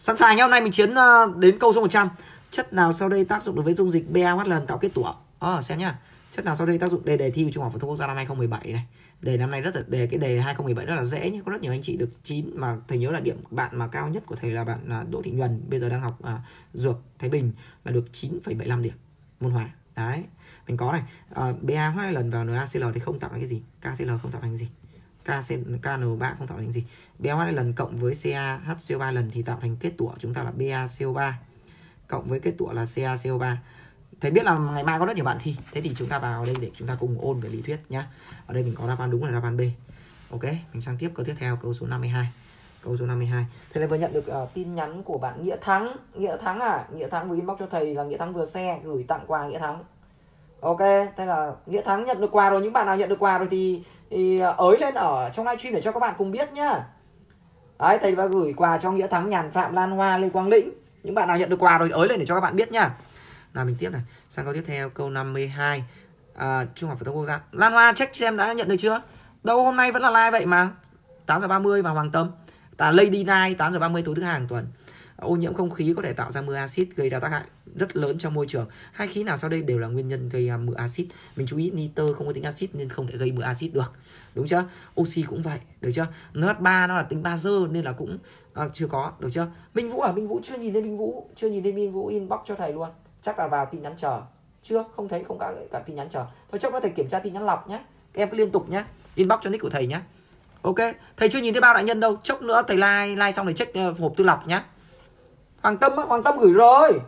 Sẵn sàng nhá, hôm nay mình chiến đến câu số 100. Chất nào sau đây tác dụng đối với dung dịch BaOH lần tạo kết tủa? Xem nhá. Chất nào sau đây tác dụng, đề thi Trung học phổ thông quốc gia năm 2017 này. Đề năm nay rất là cái đề 2017 rất là dễ nhé, có rất nhiều anh chị được 9 mà thầy nhớ là điểm bạn mà cao nhất của thầy là bạn Đỗ Thị Nhuần, bây giờ đang học Dược Thái Bình là được 9,75 điểm môn hóa. Đấy. Mình có này, BaOH lần vào NaCl thì không tạo thành cái gì? KCl không tạo thành gì? KN3 không tạo thành gì? BaOH lần cộng với CaHCO3 lần thì tạo thành kết tủa chúng ta là BaCO3 cộng với kết tủa là CaCO3. Thầy biết là ngày mai có rất nhiều bạn thi, thế thì chúng ta vào đây để chúng ta cùng ôn về lý thuyết nhá. Ở đây mình có đáp án đúng là đáp án B. Ok, mình sang tiếp câu tiếp theo, câu số 52. Câu số 52. Thầy vừa nhận được tin nhắn của bạn Nghĩa Thắng. Nghĩa Thắng à? Nghĩa Thắng vừa inbox cho thầy là Nghĩa Thắng vừa share gửi tặng quà Nghĩa Thắng. Ok, thế là Nghĩa Thắng nhận được quà rồi. Những bạn nào nhận được quà rồi thì ới lên ở trong livestream để cho các bạn cùng biết nhá. Đấy, thầy đã gửi quà cho Nghĩa Thắng, Nhàn Phạm, Lan Hoa, Lê Quang Lĩnh. Những bạn nào nhận được quà rồi ới lên để cho các bạn biết nhá. Nào mình tiếp này, sang câu tiếp theo, câu 52. Trung học phổ thông quốc gia. Lan Hoa check xem đã nhận được chưa? Đâu hôm nay vẫn là live vậy mà. 8h30 và Hoàng Tâm. Lady Night 8h30 tối thứ hai hàng tuần. Ô nhiễm không khí có thể tạo ra mưa axit gây ra tác hại rất lớn trong môi trường. Hai khí nào sau đây đều là nguyên nhân gây mưa axit? Mình chú ý nitơ không có tính axit nên không thể gây mưa axit được. Đúng chưa? Oxy cũng vậy, được chưa? NH3 nó là tính bazơ nên là cũng chưa có, được chưa? Minh Vũ à? Minh Vũ chưa nhìn thấy Minh Vũ, Minh Vũ inbox cho thầy luôn. Chắc là vào tin nhắn chờ. Chưa, không thấy, không có cả tin nhắn chờ. Thôi chốc nữa thầy kiểm tra tin nhắn lọc nhé. Các em cứ liên tục nhé. Inbox cho nick của thầy nhé. Ok, thầy chưa nhìn thấy bao đại nhân đâu. Chốc nữa thầy like xong thầy check hộp tư lọc nhé. Hoàng Tâm á, Hoàng Tâm gửi rồi.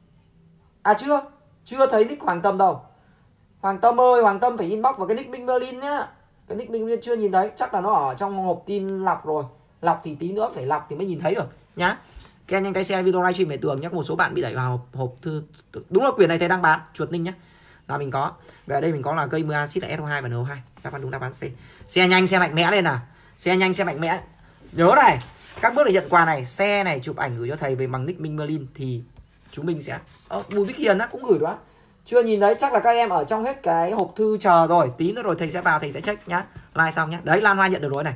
À chưa thấy nick Hoàng Tâm đâu. Hoàng Tâm ơi, Hoàng Tâm phải inbox vào cái nick Minh Berlin nhá. Cái nick Minh Berlin chưa nhìn thấy, chắc là nó ở trong hộp tin lọc rồi. Lọc thì tí nữa phải lọc thì mới nhìn thấy được nhá. Các em nhanh tay share video livestream về tường nhé. Một số bạn bị đẩy vào hộp thư. Đúng là quyền này thầy đang bán, chuột ninh nhé. Là mình có. Về ở đây mình có là gây mưa axit là SO2 và NO2. Đáp án đúng đáp án C. Xe nhanh xe mạnh mẽ lên nào. Xe nhanh xe mạnh mẽ. Nhớ này, các bước để nhận quà này, xe này chụp ảnh gửi cho thầy về bằng nick Minh Merlin thì chúng mình sẽ Bùi Bích Hiền á cũng gửi đó. Chưa nhìn thấy, chắc là các em ở trong hết cái hộp thư chờ rồi. Tí nữa rồi thầy sẽ vào, thầy sẽ check nhá. Like xong nhá. Đấy, Lan Hoa nhận được rồi này.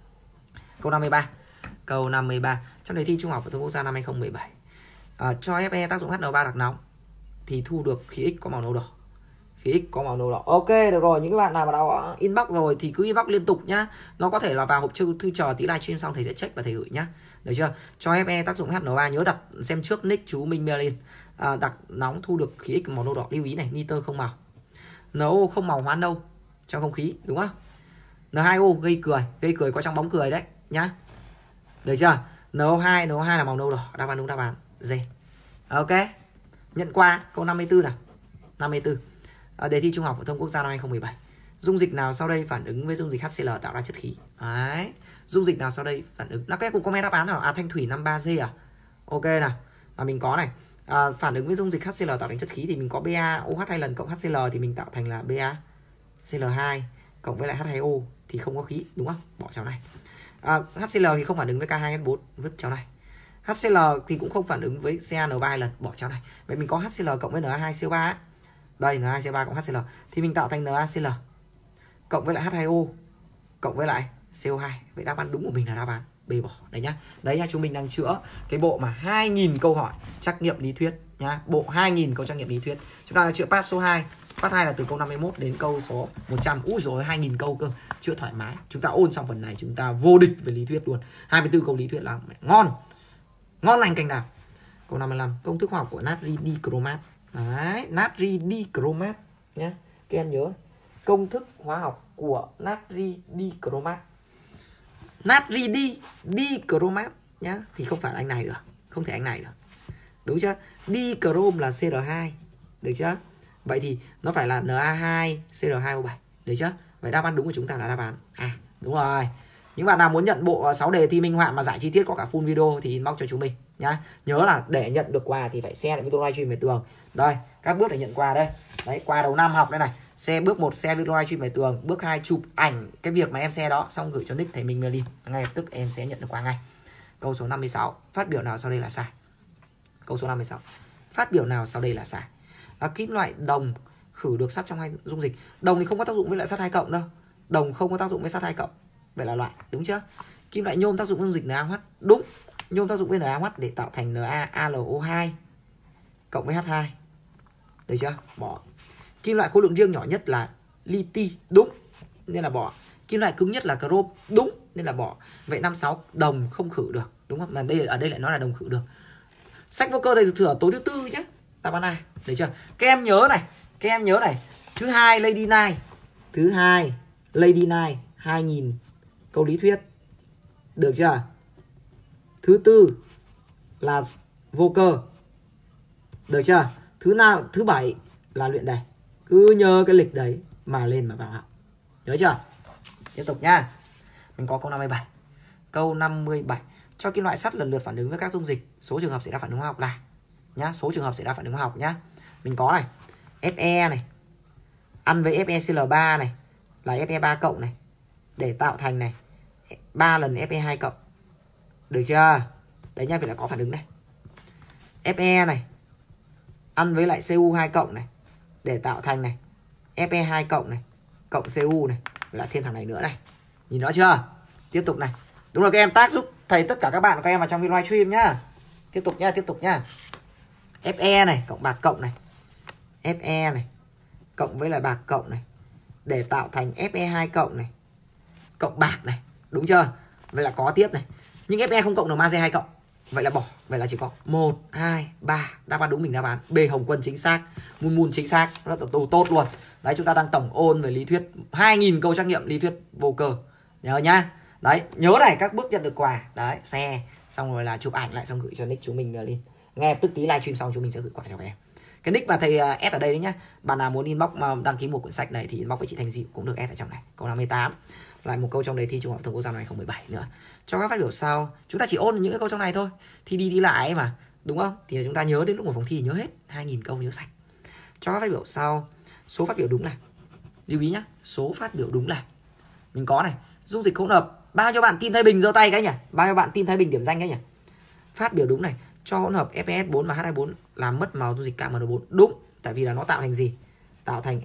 Câu 53. Câu 53. Trong đề thi Trung học phổ thông quốc gia năm 2017. Cho Fe tác dụng HNO3 đặc nóng thì thu được khí X có màu nâu đỏ. Khí X có màu nâu đỏ. Ok, được rồi. Những cái bạn nào mà đã inbox rồi thì cứ inbox liên tục nhá. Nó có thể là vào hộp thư chờ tí livestream xong thầy sẽ check và thầy gửi nhá. Được chưa? Cho Fe tác dụng HNO3 nhớ đặt xem trước nick chú Minh Merlin. Đặc nóng thu được khí X màu nâu đỏ. Lưu ý này, nitơ không màu. NO không màu hóa nâu trong không khí, đúng không? N2O gây cười có trong bóng cười đấy nhá. Được chưa? NO2 là màu nâu đỏ, đáp án đúng đáp án D. Ok. Nhận qua câu 54 nào. 54. Đề thi Trung học phổ thông quốc gia năm 2017. Dung dịch nào sau đây phản ứng với dung dịch HCl tạo ra chất khí? Đấy. Dung dịch nào sau đây phản ứng? Các em cùng comment đáp án nào? Thanh thủy 53G à? Ok nào. Và mình có này. Phản ứng với dung dịch HCl tạo thành chất khí thì mình có BaOH 2 lần cộng HCl thì mình tạo thành là BaCl2 cộng với lại H2O thì không có khí, đúng không? Bỏ cháu này. HCl thì không phản ứng với K2S4, vứt cháu này. HCl thì cũng không phản ứng với CaN3 lần, bỏ cháu này. Vậy mình có HCl cộng với Na2CO3. Đây, Na2CO3 cộng HCl thì mình tạo thành NaCl cộng với lại H2O cộng với lại CO2. Vậy đáp án đúng của mình là đáp án B bỏ. Đấy nhá. Đấy nha, chúng mình đang chữa cái bộ mà 2000 câu hỏi trắc nghiệm lý thuyết nhá. Bộ 2000 câu trắc nghiệm lý thuyết. Chúng ta chữa pass số 2. Phát 2 là từ câu 51 đến câu số 100. Úi rồi 2000 câu cơ. Chữa thoải mái. Chúng ta ôn xong phần này chúng ta vô địch về lý thuyết luôn. 24 câu lý thuyết là ngon. Ngon lành cành đào. Câu 55. Công thức hóa học của natri dicromat. Đấy, natri dicromat nhé. Các em nhớ. Công thức hóa học của natri dicromat. Natri dicromat nhá. Thì không phải anh này được. Không thể anh này được. Đúng chưa? Dicrom là Cr2. Được chưa? Vậy thì nó phải là Na2 Cr2O7. Được chưa? Vậy đáp án đúng của chúng ta là đáp án A. Đúng rồi. Những bạn nào muốn nhận bộ 6 đề thi minh họa mà giải chi tiết có cả full video thì inbox cho chúng mình nhá. Nhớ là để nhận được quà thì phải share lại video livestream về tường. Đây, các bước để nhận quà đây. Đấy, quà đầu năm học đây này. Share bước 1 share video livestream về tường, bước 2 chụp ảnh cái việc mà em share đó xong gửi cho nick thầy Minh Merlin. Ngay lập tức em sẽ nhận được quà ngay. Câu số 56, phát biểu nào sau đây là sai? Câu số 56. Phát biểu nào sau đây là sai? Kim loại đồng khử được sắt trong hai dung dịch. Đồng thì không có tác dụng với lại sắt 2 cộng đâu. Đồng không có tác dụng với sắt 2 cộng. Vậy là loại, đúng chưa? Kim loại nhôm tác dụng với dung dịch NaOH. Đúng. Nhôm tác dụng với NaOH để tạo thành NaAlO2 cộng với H2. Được chưa? Bỏ. Kim loại khối lượng riêng nhỏ nhất là li-ti, đúng, nên là bỏ. Kim loại cứng nhất là chrome, đúng, nên là bỏ. Vậy 56 đồng không khử được, đúng không? Mà ở đây lại nói là đồng khử được. Sách vô cơ thầy sửa tối thứ tư nhé. Đáp án A. Được chưa? Các em nhớ này. Thứ hai Lady Nine 2000 câu lý thuyết. Được chưa? Thứ tư là vô cơ. Được chưa? Thứ bảy là luyện đề. Cứ nhớ cái lịch đấy mà lên mà vào học. Nhớ chưa? Tiếp tục nha. Mình có câu 57. Câu 57. Cho kim loại sắt lần lượt phản ứng với các dung dịch. Số trường hợp xảy ra phản ứng hóa học là nhá, số trường hợp xảy ra phản ứng hóa học nhá. Mình có này, Fe này ăn với FeCl3 này là Fe3 cộng này để tạo thành này 3 lần Fe2 cộng. Được chưa? Đấy nhá, phải là có phản ứng này. Fe này ăn với lại Cu2 cộng này để tạo thành này Fe2 cộng này cộng Cu này, lại thêm thằng này nữa này. Nhìn rõ chưa? Tiếp tục này. Đúng rồi, các em tác giúp thầy tất cả các bạn của các em vào trong cái live stream nhá. Tiếp tục nhá. Fe này cộng bạc cộng này. Fe này cộng với lại bạc cộng này để tạo thành Fe2 cộng này cộng bạc này. Đúng chưa? Vậy là có tiếp này. Nhưng Fe không cộng được magie 2 cộng. Vậy là bỏ. Vậy là chỉ có 1, 2, 3. Đáp án đúng mình đáp án. B Hồng Quân chính xác. Mun chính xác. Rất là tốt luôn. Đấy, chúng ta đang tổng ôn về lý thuyết 2000 câu trắc nghiệm lý thuyết vô cơ. Nhớ nhá. Đấy, nhớ này, các bước nhận được quà. Đấy, share xong rồi là chụp ảnh lại xong gửi cho nick chúng mình lên. Nghe tức tí livestream xong chúng mình sẽ gửi quà cho các em. Cái nick mà thầy S ở đây đấy nhá. Bạn nào muốn inbox mà đăng ký một quyển sách này thì inbox với chị Thành Diệu cũng được S ở trong này. Câu 58. Lại một câu trong đề thi Trung học phổ thông quốc gia năm 2017 nữa. Cho các phát biểu sau, chúng ta chỉ ôn những cái câu trong này thôi. Thì đi lại ấy mà, đúng không? Thì chúng ta nhớ đến lúc một phòng thi nhớ hết 2000 câu nhớ sạch. Cho các phát biểu sau, số phát biểu đúng này. Lưu ý nhá, số phát biểu đúng là mình có này, dung dịch hỗn hợp. Bao nhiêu bạn tin Thái Bình giơ tay cái nhỉ? Bao nhiêu bạn tin Thái Bình điểm danh cái nhỉ? Phát biểu đúng này, cho hỗn hợp FeS4 và H24 làm mất màu dung dịch KMN4. Đúng, tại vì là nó tạo thành gì? Tạo thành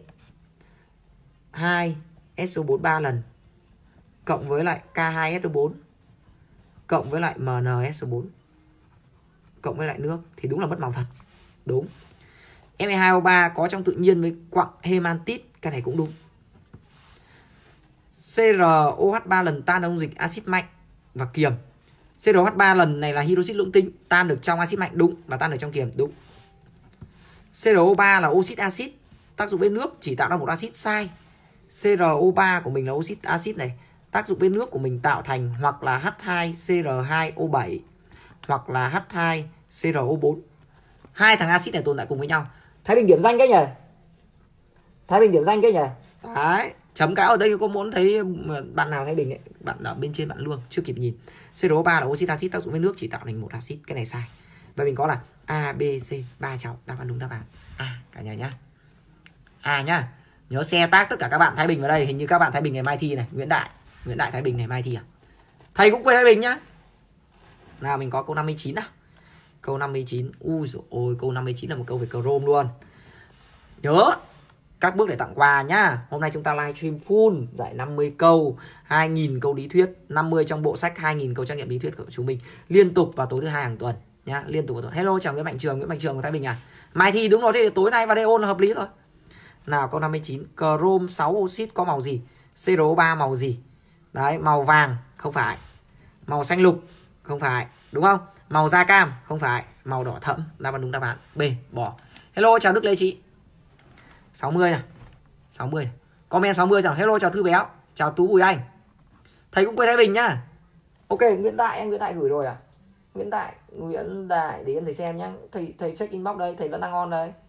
Fe2 SO4 3 lần cộng với lại K2SO4 cộng với lại MnSO4 cộng với lại nước thì đúng là mất màu thật. Đúng. Fe2O3 có trong tự nhiên với quặng hemantit, cái này cũng đúng. CrOH3 lần tan trong dung dịch axit mạnh và kiềm. CrOH3 lần này là hydroxit lưỡng tinh, tan được trong axit mạnh đúng và tan được trong kiềm đúng. CrO3 là oxit axit, tác dụng bên nước chỉ tạo ra một axit sai. CrO3 của mình là oxit axit này, tác dụng bên nước của mình tạo thành hoặc là H2CR2O7 hoặc là H2CrO4. Hai thằng axit này tồn tại cùng với nhau. Thái Bình điểm danh cái nhỉ? Thái Bình điểm danh cái nhỉ? Đấy, chấm cái ở đây có muốn thấy bạn nào Thái Bình ấy, bạn ở bên trên bạn Lương chưa kịp nhìn. CrO3 là oxit axit, tác dụng với nước chỉ tạo thành một axit, cái này sai. Và mình có là A, B, C, 3 cháu, đáp án đúng đáp án A cả nhà nhá. A nhá. Nhớ xe tác tất cả các bạn Thái Bình vào đây, hình như các bạn Thái Bình ngày mai thi này, Nguyễn Đại Thái Bình ngày mai thi à? Thầy cũng quê Thái Bình nhá. Nào mình có câu 59 nào. Câu 59, ui dồi ôi, câu 59 là một câu về chrome luôn. Nhớ các bước để tặng quà nhá. Hôm nay chúng ta livestream full giải 50 câu, 2000 câu lý thuyết, 50 trong bộ sách 2000 câu trắc nghiệm lý thuyết của chúng mình liên tục vào tối thứ hai hàng tuần nhá, liên tục vào tuần. Hello chào Nguyễn Mạnh Trường của Thái Bình à? Mai thi đúng rồi, thì tối nay vào đây ôn là hợp lý thôi. Nào câu 59, chrome 6 oxit có màu gì? CrO3 màu gì? Đấy, màu vàng không phải. Màu xanh lục không phải, đúng không? Màu da cam không phải, màu đỏ thẫm. Đáp án đúng đáp án B, bỏ. Hello chào Đức Lê Chị. 60 nè. 60 này. Comment 60 chào. Hello chào Thư Béo, chào Tú Bùi Anh. Thầy cũng quê Thái Bình nhá. Ok, Nguyễn Đại gửi rồi à? Nguyễn Đại để em thầy xem nhá. Thầy check inbox đây, thầy vẫn đang on đây.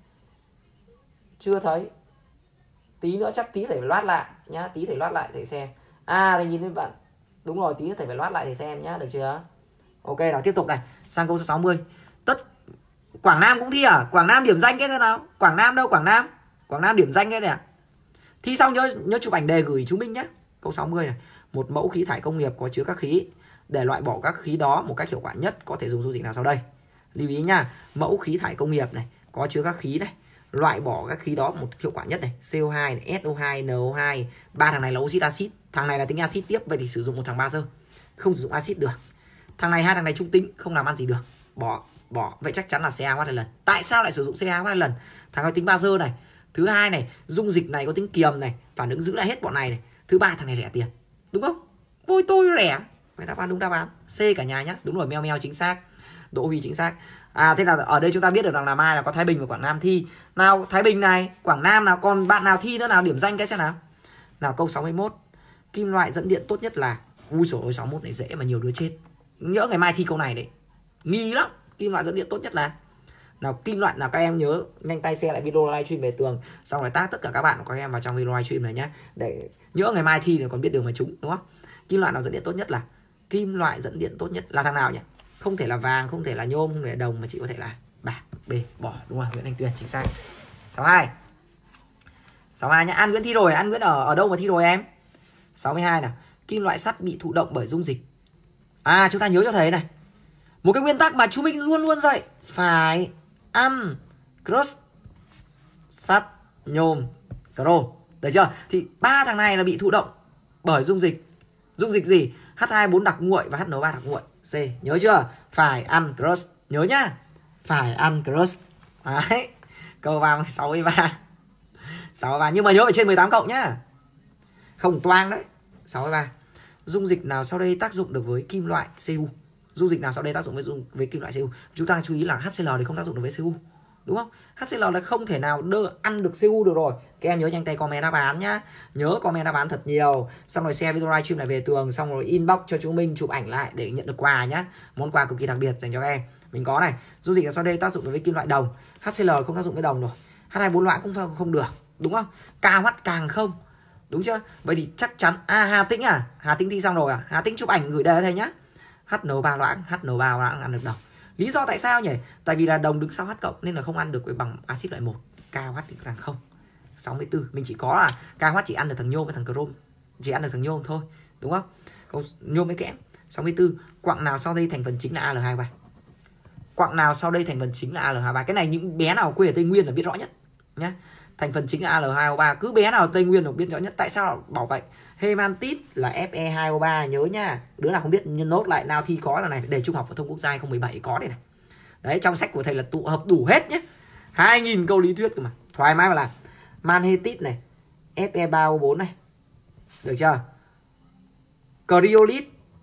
Chưa thấy. Tí nữa chắc tí phải loát lại nhá, tí phải loát lại thầy xem. À thầy nhìn thấy bạn. Đúng rồi, tí nữa thầy phải loát lại thầy xem nhá, được chưa? Ok nào, tiếp tục này, sang câu số 60. Quảng Nam cũng thi à? Quảng Nam điểm danh cái xem nào. Quảng Nam đâu? Quảng Nam điểm danh cái này à? Thi xong nhớ chụp ảnh đề gửi chúng mình nhé. Câu 60 này. Một mẫu khí thải công nghiệp có chứa các khí. Để loại bỏ các khí đó một cách hiệu quả nhất có thể dùng dung dịch nào sau đây? Lưu ý nha, mẫu khí thải công nghiệp này có chứa các khí này, loại bỏ các khí đó một hiệu quả nhất này, CO2 này, SO2, NO2. Ba thằng này là oxit axit, thằng này là tính axit tiếp, vậy thì sử dụng một thằng bazơ. Không sử dụng axit được. Thằng này hai thằng này trung tính, không làm ăn gì được. Bỏ. Vậy chắc chắn là CA hai lần. Tại sao lại sử dụng CA hai lần? Thằng có tính bazơ này. Thứ hai này, dung dịch này có tính kiềm này, phản ứng giữ lại hết bọn này này. Thứ ba thằng này rẻ tiền. Đúng không? Ôi tôi rẻ. Vậy đáp án đúng đáp án. C cả nhà nhá. Đúng rồi, meo chính xác. Đỗ Huy chính xác. Thế là ở đây chúng ta biết được rằng là mai là có Thái Bình và Quảng Nam thi. Nào Thái Bình này, Quảng Nam nào, còn bạn nào thi nữa nào, điểm danh cái xem nào. Nào câu 61. Kim loại dẫn điện tốt nhất là, ui dồi ôi 61 này dễ mà nhiều đứa chết. Nhớ ngày mai thi câu này đấy. Nghi lắm. Kim loại dẫn điện tốt nhất là, nào kim loại nào, các em nhớ nhanh tay share lại video livestream về tường, xong rồi tag tất cả các bạn của các em vào trong video livestream này nhé, để nhớ ngày mai thi thì còn biết đường mà trúng, đúng không? Kim loại nào dẫn điện tốt nhất là, kim loại dẫn điện tốt nhất là thằng nào nhỉ? Không thể là vàng, không thể là nhôm, không thể là đồng, mà chỉ có thể là bạc. B, bỏ. Đúng rồi, Nguyễn Thanh Tuyền chính xác. 62 nhá. An Nguyễn thi rồi. An Nguyễn ở đâu mà thi rồi em? 62 nào. Kim loại sắt bị thụ động bởi dung dịch. Chúng ta nhớ cho thầy này. Một cái nguyên tắc mà chú Minh luôn luôn dạy, phải ăn crust, sắt, nhôm, chrome. Được chưa? Thì ba thằng này là bị thụ động bởi dung dịch. Dung dịch gì? H2O4 đặc nguội và HNO3 đặc nguội. C. Nhớ chưa? Phải ăn crust. Nhớ nhá. Phải ăn crust. Đấy. Câu 63. 63. Nhưng mà nhớ phải trên 18 cộng nhá. Không toang đấy. 63. Dung dịch nào sau đây tác dụng được với kim loại Cu? Dung dịch nào sau đây tác dụng với kim loại Cu? Chúng ta chú ý là HCl thì không tác dụng được với Cu, đúng không? HCl là không thể nào ăn được Cu được rồi. Các em nhớ nhanh tay comment đáp án nhá. Nhớ comment đáp án thật nhiều. Xong rồi share video livestream này về tường, xong rồi inbox cho chú Minh chụp ảnh lại để nhận được quà nhá. Món quà cực kỳ đặc biệt dành cho các em. Mình có này, dung dịch nào sau đây tác dụng được với kim loại đồng? HCl không tác dụng với đồng rồi. H2O4 loại cũng không được, đúng không? KH càng không. Đúng chưa? Vậy thì chắc chắn Hà Tĩnh Hà Tĩnh thi xong rồi Hà Tĩnh chụp ảnh gửi đề thầy nhá. HNO3 loãng ăn được đồng. Lý do tại sao nhỉ? Tại vì là đồng đứng sau H cộng nên là không ăn được với bằng axit loại 1. KH thì càng không. 64. Mình chỉ có là KH chỉ ăn được thằng nhôm với thằng chrome. Chỉ ăn được thằng nhôm thôi, đúng không? Câu nhôm với kẽm. 64. Quặng nào sau đây thành phần chính là Al23? Quặng nào sau đây thành phần chính là Al23? Cái này những bé nào quê ở Tây Nguyên là biết rõ nhất nhá. Thành phần chính là Al2O3, cứ bé nào ở Tây Nguyên là biết rõ nhất. Tại sao bảo vậy? Hemantit là Fe2O3, nhớ nha. Đứa nào không biết nốt lại, nào thi có là này, để Trung học phổ thông quốc gia 2017 có đây này. Đấy, trong sách của thầy là tụ hợp đủ hết nhé. 2000 câu lý thuyết cơ mà. Thoải mái mà làm. Manhetit này, Fe3O4 này. Được chưa? Cryolith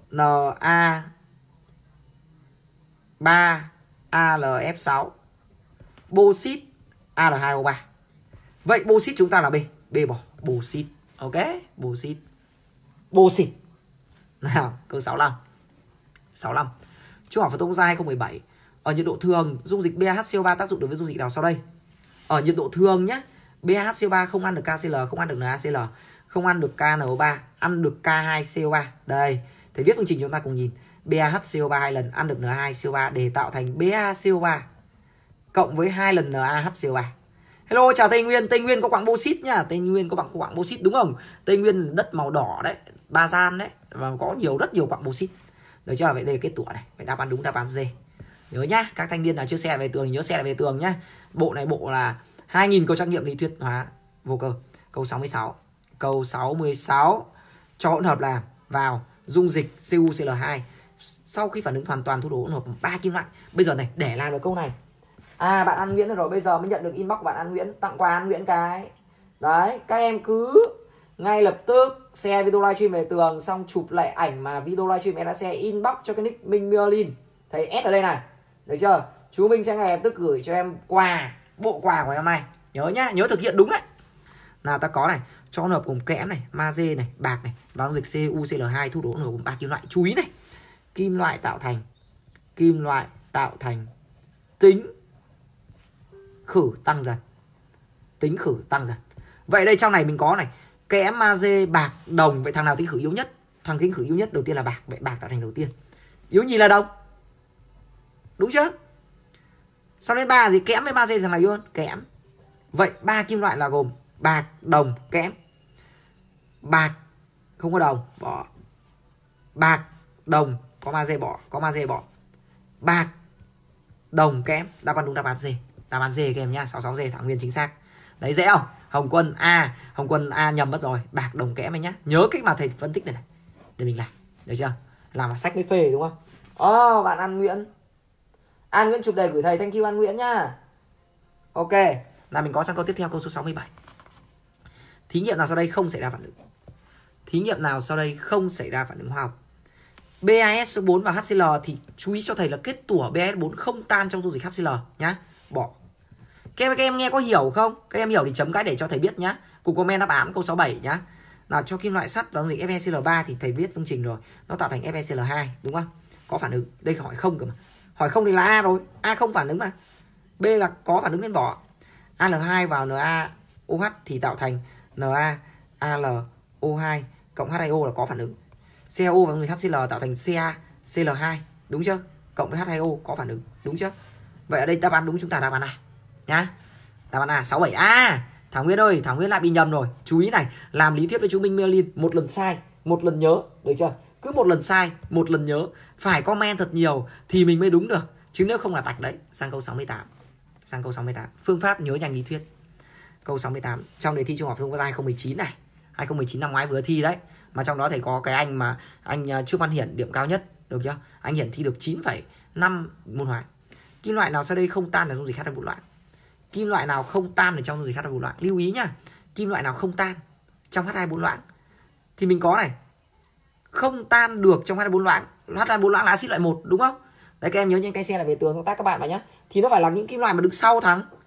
Na3AlF6. Bauxit Al2O3. Vậy bauxit chúng ta là B. B bỏ. Bauxit. Ok. Bauxit. Bauxit. Nào, câu 65. 65. Trung học phổ thông quốc gia 2017. Ở nhiệt độ thường, dung dịch BaHCO3 tác dụng đối với dung dịch nào sau đây? Ở nhiệt độ thường nhé. BaHCO3 không ăn được KCl, không ăn được NaCl, không ăn được KNO3, ăn được K2CO3. Đây, thầy viết phương trình chúng ta cùng nhìn. BaHCO3 2 lần ăn được Na2CO3 để tạo thành BaCO3 cộng với 2 lần NaHCO3. Hello, chào Tây Nguyên. Tây Nguyên có quặng bauxit nhá. Tây Nguyên có quặng bauxit đúng không? Tây Nguyên đất màu đỏ đấy, Ba Gian đấy, và có rất nhiều quặng bauxit. Được chưa? Vậy đây là kết quả này. Vậy đáp án đúng đáp án D. Nhớ nhá, các thanh niên nào chưa share về tường thì nhớ share về tường nhá. Bộ này bộ là 2000 câu trắc nghiệm lý thuyết hóa vô cơ. Câu 66. Câu 66. Cho hỗn hợp làm vào dung dịch CuCl2 sau khi phản ứng hoàn toàn thu đổ hỗn hợp 3 kim loại. Bây giờ này, để làm được câu này. Bạn An Nguyễn rồi, bây giờ mới nhận được inbox của bạn An Nguyễn, tặng quà An Nguyễn cái. Đấy, các em cứ ngay lập tức share video livestream về tường, xong chụp lại ảnh mà video livestream em đã share, inbox cho cái nick Minh Merlin. Thầy S ở đây này. Được chưa? Chú Minh sẽ ngay lập tức gửi cho em quà, bộ quà của em này. Nhớ nhá, nhớ thực hiện đúng đấy. Nào ta có này, cho hỗn hợp gồm kẽm này, magie này, bạc này, và dung dịch CuCl2 thu đổ hỗn hợp gồm 3 kim loại. Chú ý này. Kim loại tạo thành tính khử tăng dần. Tính khử tăng dần. Vậy đây trong này mình có này, kẽm, magie, bạc, đồng. Vậy thằng nào tính khử yếu nhất? Thằng tính khử yếu nhất đầu tiên là bạc. Vậy bạc tạo thành đầu tiên. Yếu nhì là đồng. Đúng chưa? Sau đến 3 gì? Kẽm với magie thằng nào yếu hơn? Kẽm. Vậy 3 kim loại là gồm bạc, đồng, kẽm. Bạc không có đồng, bỏ. Bạc, đồng, có magie bỏ, có magie bỏ. Bạc, đồng, kẽm. Đáp án đúng đáp án D. Đáp án D các em nhá, 66D Thảo Nguyên chính xác. Đấy dễ không? Hồng Quân A nhầm mất rồi, bạc, đồng, kẽm anh nhá. Nhớ cách mà thầy phân tích này này để mình làm. Được chưa? Làm mà sách mới phê đúng không? Bạn An Nguyễn. An Nguyễn chụp đề gửi thầy, thank you An Nguyễn nhá. Ok, là mình có sang câu tiếp theo, câu số 67. Thí nghiệm nào sau đây không xảy ra phản ứng? Thí nghiệm nào sau đây không xảy ra phản ứng hóa học? BaSO4 và HCl thì chú ý cho thầy là kết tủa BaS4 không tan trong dung dịch HCl nhá. Bỏ. Các em nghe có hiểu không? Các em hiểu thì chấm cái để cho thầy biết nhá. Cùng comment đáp án câu 67 nhá. Nào cho kim loại sắt và dung dịch FeCl3 thì thầy viết phương trình rồi. Nó tạo thành FeCl2 đúng không? Có phản ứng. Đây hỏi không cơ mà. Hỏi không thì là A rồi. A không phản ứng mà. B là có phản ứng nên bỏ. Al2 vào NaOH thì tạo thành NaAlO2 cộng H2O là có phản ứng. CaO và dung dịch HCl tạo thành CaCl2, đúng chưa? Cộng với H2O có phản ứng, đúng chưa? Vậy ở đây đáp án đúng chúng ta đáp án A nhá. Đáp án A 67A. Thảo Nguyên ơi, Thảo Nguyên lại bị nhầm rồi. Chú ý này, làm lý thuyết với chú Minh myelin, một lần sai, một lần nhớ, được chưa? Cứ một lần sai, một lần nhớ, phải comment thật nhiều thì mình mới đúng được, chứ nếu không là tạch đấy. Sang câu 68. Sang câu 68. Phương pháp nhớ nhanh lý thuyết. Câu 68 trong đề thi Trung học phổ thông quốc gia 2019 này. 2019 năm ngoái vừa thi đấy. Mà trong đó thầy có cái anh mà anh Trương Văn Hiển điểm cao nhất, được chưa? Anh Hiển thi được 9,5 môn hóa. Kim loại nào sau đây không tan ở dung dịch H2 bột loãng? Kim loại nào không tan ở trong dung dịch H2 bột loãng? Lưu ý nhá. Kim loại nào không tan trong H2 bột loãng? Thì mình có này. Không tan được trong H2 bột loãng. H2 bột loãng là axit loại 1 đúng không? Đấy các em nhớ những cái xe là về tường tác các bạn vào nhá. Thì nó phải là những kim loại mà đứng sau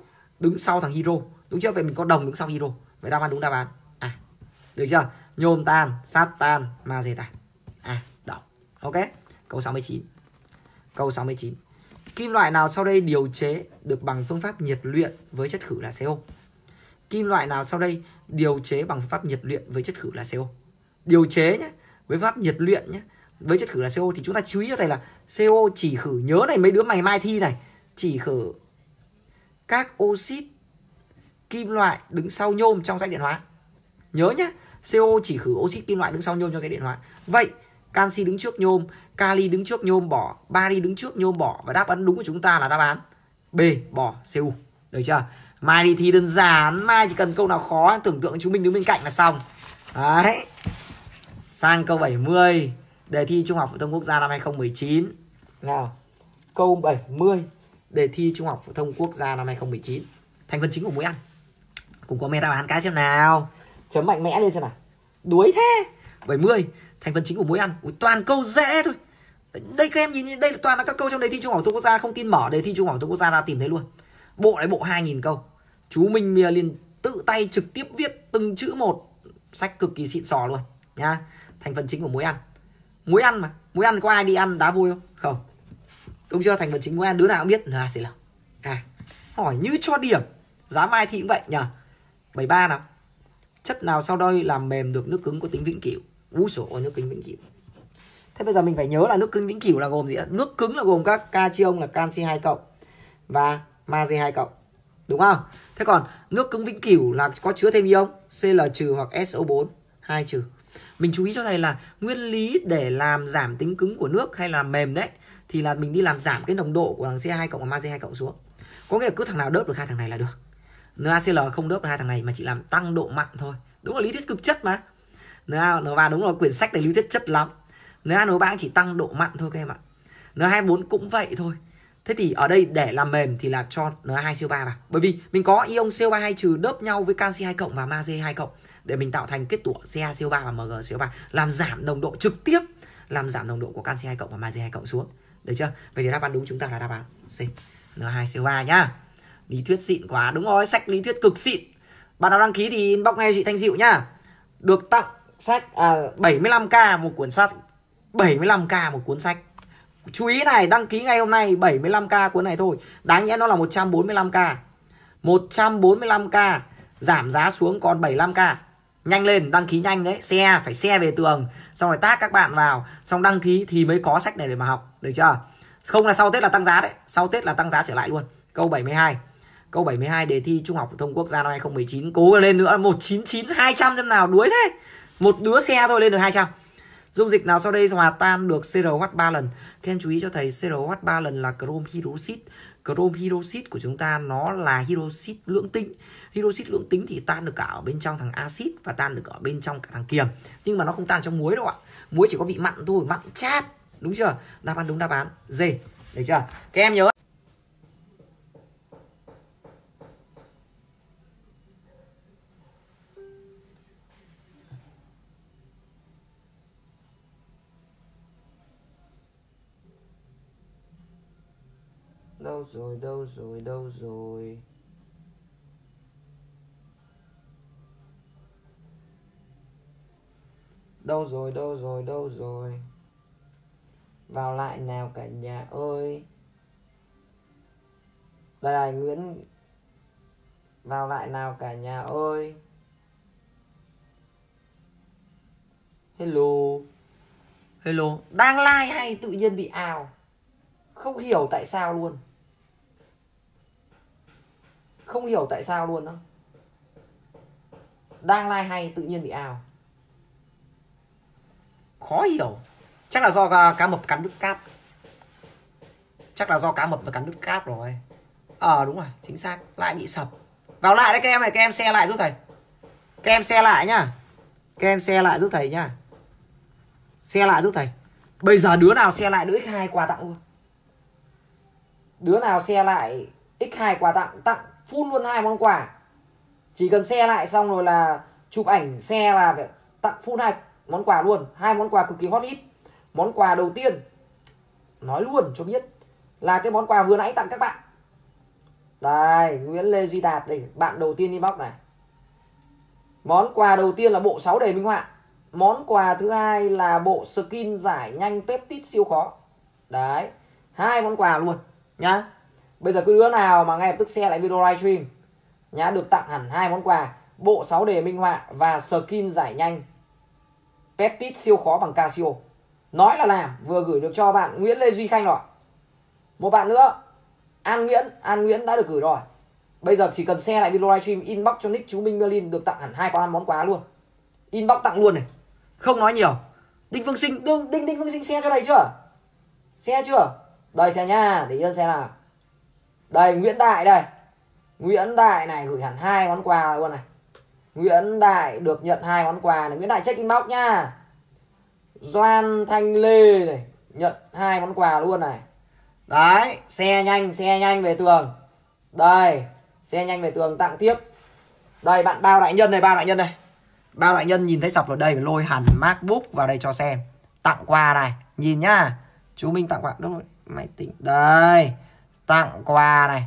thằng hydro, đúng chưa? Vậy mình có đồng đứng sau hydro. Vậy đáp án đúng đáp án. Được chưa? Nhôm tan, sắt tan, magie tan. Đồng. Ok. Câu 69. Câu 69. Kim loại nào sau đây điều chế được bằng phương pháp nhiệt luyện với chất khử là CO? Kim loại nào sau đây điều chế bằng phương pháp nhiệt luyện với chất khử là CO? Điều chế nhé, với pháp nhiệt luyện nhé, với chất khử là CO thì chúng ta chú ý cho thầy là CO chỉ khử, nhớ này mấy đứa mày mai thi này, chỉ khử các oxit kim loại đứng sau nhôm trong dãy điện hóa. Nhớ nhé, CO chỉ khử oxit kim loại đứng sau nhôm trong dãy điện hóa. Vậy canxi đứng trước nhôm, kali đứng trước nhôm bỏ, bari đứng trước nhôm bỏ, và đáp án đúng của chúng ta là đáp án B, bỏ, Cu. Được chưa? Mai đi thi đơn giản, mai chỉ cần câu nào khó tưởng tượng chú Minh đứng bên cạnh là xong. Đấy. Sang câu 70, đề thi Trung học phổ thông quốc gia năm 2019. Nào. Câu 70, đề thi Trung học phổ thông quốc gia năm 2019. Thành phần chính của muối ăn. Cùng comment đáp án cái xem nào. Chấm mạnh mẽ lên xem nào. Đuối thế. 70, thành phần chính của muối ăn. Ui, toàn câu dễ thôi. Đây các em nhìn, đây là toàn là các câu trong đề thi Trung học phổ thông quốc gia. Không tin mở đề thi Trung học phổ thông quốc gia ra tìm thấy luôn. Bộ đấy bộ 2000 câu. Chú Minh liền tự tay trực tiếp viết từng chữ một. Sách cực kỳ xịn sò luôn nha. Thành phần chính của muối ăn. Muối ăn mà. Muối ăn có ai đi ăn đá vui không? Không. Đúng chưa? Thành phần chính muối ăn đứa nào cũng biết là sẽ là. Hỏi như cho điểm. Giá mai thi cũng vậy nhờ. 73 nào. Chất nào sau đây làm mềm được nước cứng có tính vĩnh cửu? Úi dồi ôi, nước cứng vĩnh cửu. Thế bây giờ mình phải nhớ là nước cứng vĩnh cửu là gồm gì ạ? Nước cứng là gồm các cation là canxi 2 cộng và magie 2 cộng. Đúng không? Thế còn nước cứng vĩnh cửu là có chứa thêm ion Cl trừ hoặc SO4 2 trừ. Mình chú ý cho thầy là nguyên lý để làm giảm tính cứng của nước hay là mềm đấy thì là mình đi làm giảm cái nồng độ của thằng Ca2 cộng và magie 2 cộng xuống. Có nghĩa là cứ thằng nào đớp được hai thằng này là được. NaCl không đớp được hai thằng này mà chỉ làm tăng độ mặn thôi. Đúng là lý thuyết cực chất mà. NA3 đúng rồi, quyển sách này lý thuyết chất lắm. NaNO3 chỉ tăng độ mặn thôi các em ạ. N24 cũng vậy thôi. Thế thì ở đây để làm mềm thì là cho Na2CO3 vào. Bởi vì mình có ion CO3 2 trừ đớp nhau với canxi 2 cộng và magie 2 cộng để mình tạo thành kết tủa CaCO3 và MgCO3, làm giảm nồng độ trực tiếp, làm giảm nồng độ của canxi 2 cộng và magie 2 cộng xuống. Được chưa? Vậy thì đáp án đúng chúng ta là đáp án C, N2CO3 nhá. Lý thuyết xịn quá. Đúng rồi, sách lý thuyết cực xịn. Bạn nào đăng ký thì inbox ngay chị Thanh Diệu nhá. Được tặng sách 75k một cuốn sách. 75k một cuốn sách. Chú ý này, đăng ký ngày hôm nay 75k cuốn này thôi. Đáng nhẽ nó là 145k. 145k giảm giá xuống còn 75k. Nhanh lên, đăng ký nhanh đấy. Phải share về tường, xong rồi tag các bạn vào, xong đăng ký thì mới có sách này để mà học. Được chưa? Không là sau Tết là tăng giá đấy. Sau Tết là tăng giá trở lại luôn. Câu 72. Câu 72 đề thi Trung học phổ thông quốc gia năm 2019. Cố lên nữa, 199 200 xem nào, đuối thế. Một đứa xe thôi lên được 200. Dung dịch nào sau đây hòa tan được CrOH 3 lần? Các em chú ý cho thầy, CrOH 3 lần là chrome hydroxit. Chrome hydroxit của chúng ta nó là hydroxit lưỡng tính. Hydroxit lưỡng tính thì tan được cả ở bên trong thằng axit và tan được ở bên trong cả thằng kiềm. Nhưng mà nó không tan trong muối đâu ạ. Muối chỉ có vị mặn thôi, mặn chát. Đúng chưa? Đáp án đúng đáp án D. Được chưa? Các em nhớ. Đâu rồi, đâu rồi, đâu rồi? Đâu rồi, đâu rồi, đâu rồi? Vào lại nào cả nhà ơi. Đây là Nguyễn. Vào lại nào cả nhà ơi. Hello. Hello. Đang like hay tự nhiên bị ào? Không hiểu tại sao luôn. Không hiểu tại sao luôn đó. Đang like hay tự nhiên bị ào. Khó hiểu. Chắc là do cá mập cắn đứt cáp. Chắc là do cá mập nó cắn đứt cáp rồi. Đúng rồi, chính xác. Lại bị sập. Vào lại đấy các em này, các em share lại giúp thầy. Các em share lại nhá. Các em share lại giúp thầy nhá. Share lại giúp thầy. Bây giờ đứa nào share lại đứa x2 quà tặng luôn. Đứa nào share lại x2 quà tặng, tặng full luôn 2 món quà. Chỉ cần share lại xong rồi là chụp ảnh share là tặng full 2 món quà luôn. 2 món quà cực kỳ hot hit. Món quà đầu tiên, nói luôn cho biết, là cái món quà vừa nãy tặng các bạn. Đây, Nguyễn Lê Duy Đạt đây, bạn đầu tiên inbox này. Món quà đầu tiên là bộ 6 đề minh họa. Món quà thứ hai là bộ skin giải nhanh peptide siêu khó. Đấy, 2 món quà luôn nhá. Bây giờ cứ đứa nào mà ngay lập tức share lại video livestream nhá, được tặng hẳn 2 món quà, bộ 6 đề minh họa và skin giải nhanh peptide siêu khó bằng Casio. Nói là làm, vừa gửi được cho bạn Nguyễn Lê Duy Khanh rồi. Một bạn nữa, An Nguyễn đã được gửi rồi. Bây giờ chỉ cần share lại video livestream, inbox cho nick chú Minh Merlin, được tặng hẳn 2 món quà luôn. Inbox tặng luôn này, không nói nhiều. Đinh Phương Sinh, Đinh Phương Sinh share cho này chưa? Share chưa? Đây share nha, để yên share nào. Đây Nguyễn Đại đây. Nguyễn Đại này gửi hẳn 2 món quà luôn này. Nguyễn Đại được nhận 2 món quà này. Nguyễn Đại check inbox nha. Doan Thanh Lê này nhận 2 món quà luôn này. Đấy, xe nhanh về tường. Đây, xe nhanh về tường tặng tiếp. Đây bạn Bao Đại Nhân này, Bao Đại Nhân đây. Bao Đại Nhân nhìn thấy sập rồi, đây phải lôi hẳn MacBook vào đây cho xem. Tặng quà này, nhìn nhá. Chú Minh tặng quà, đâu rồi? Máy tính. Đây, tặng quà này.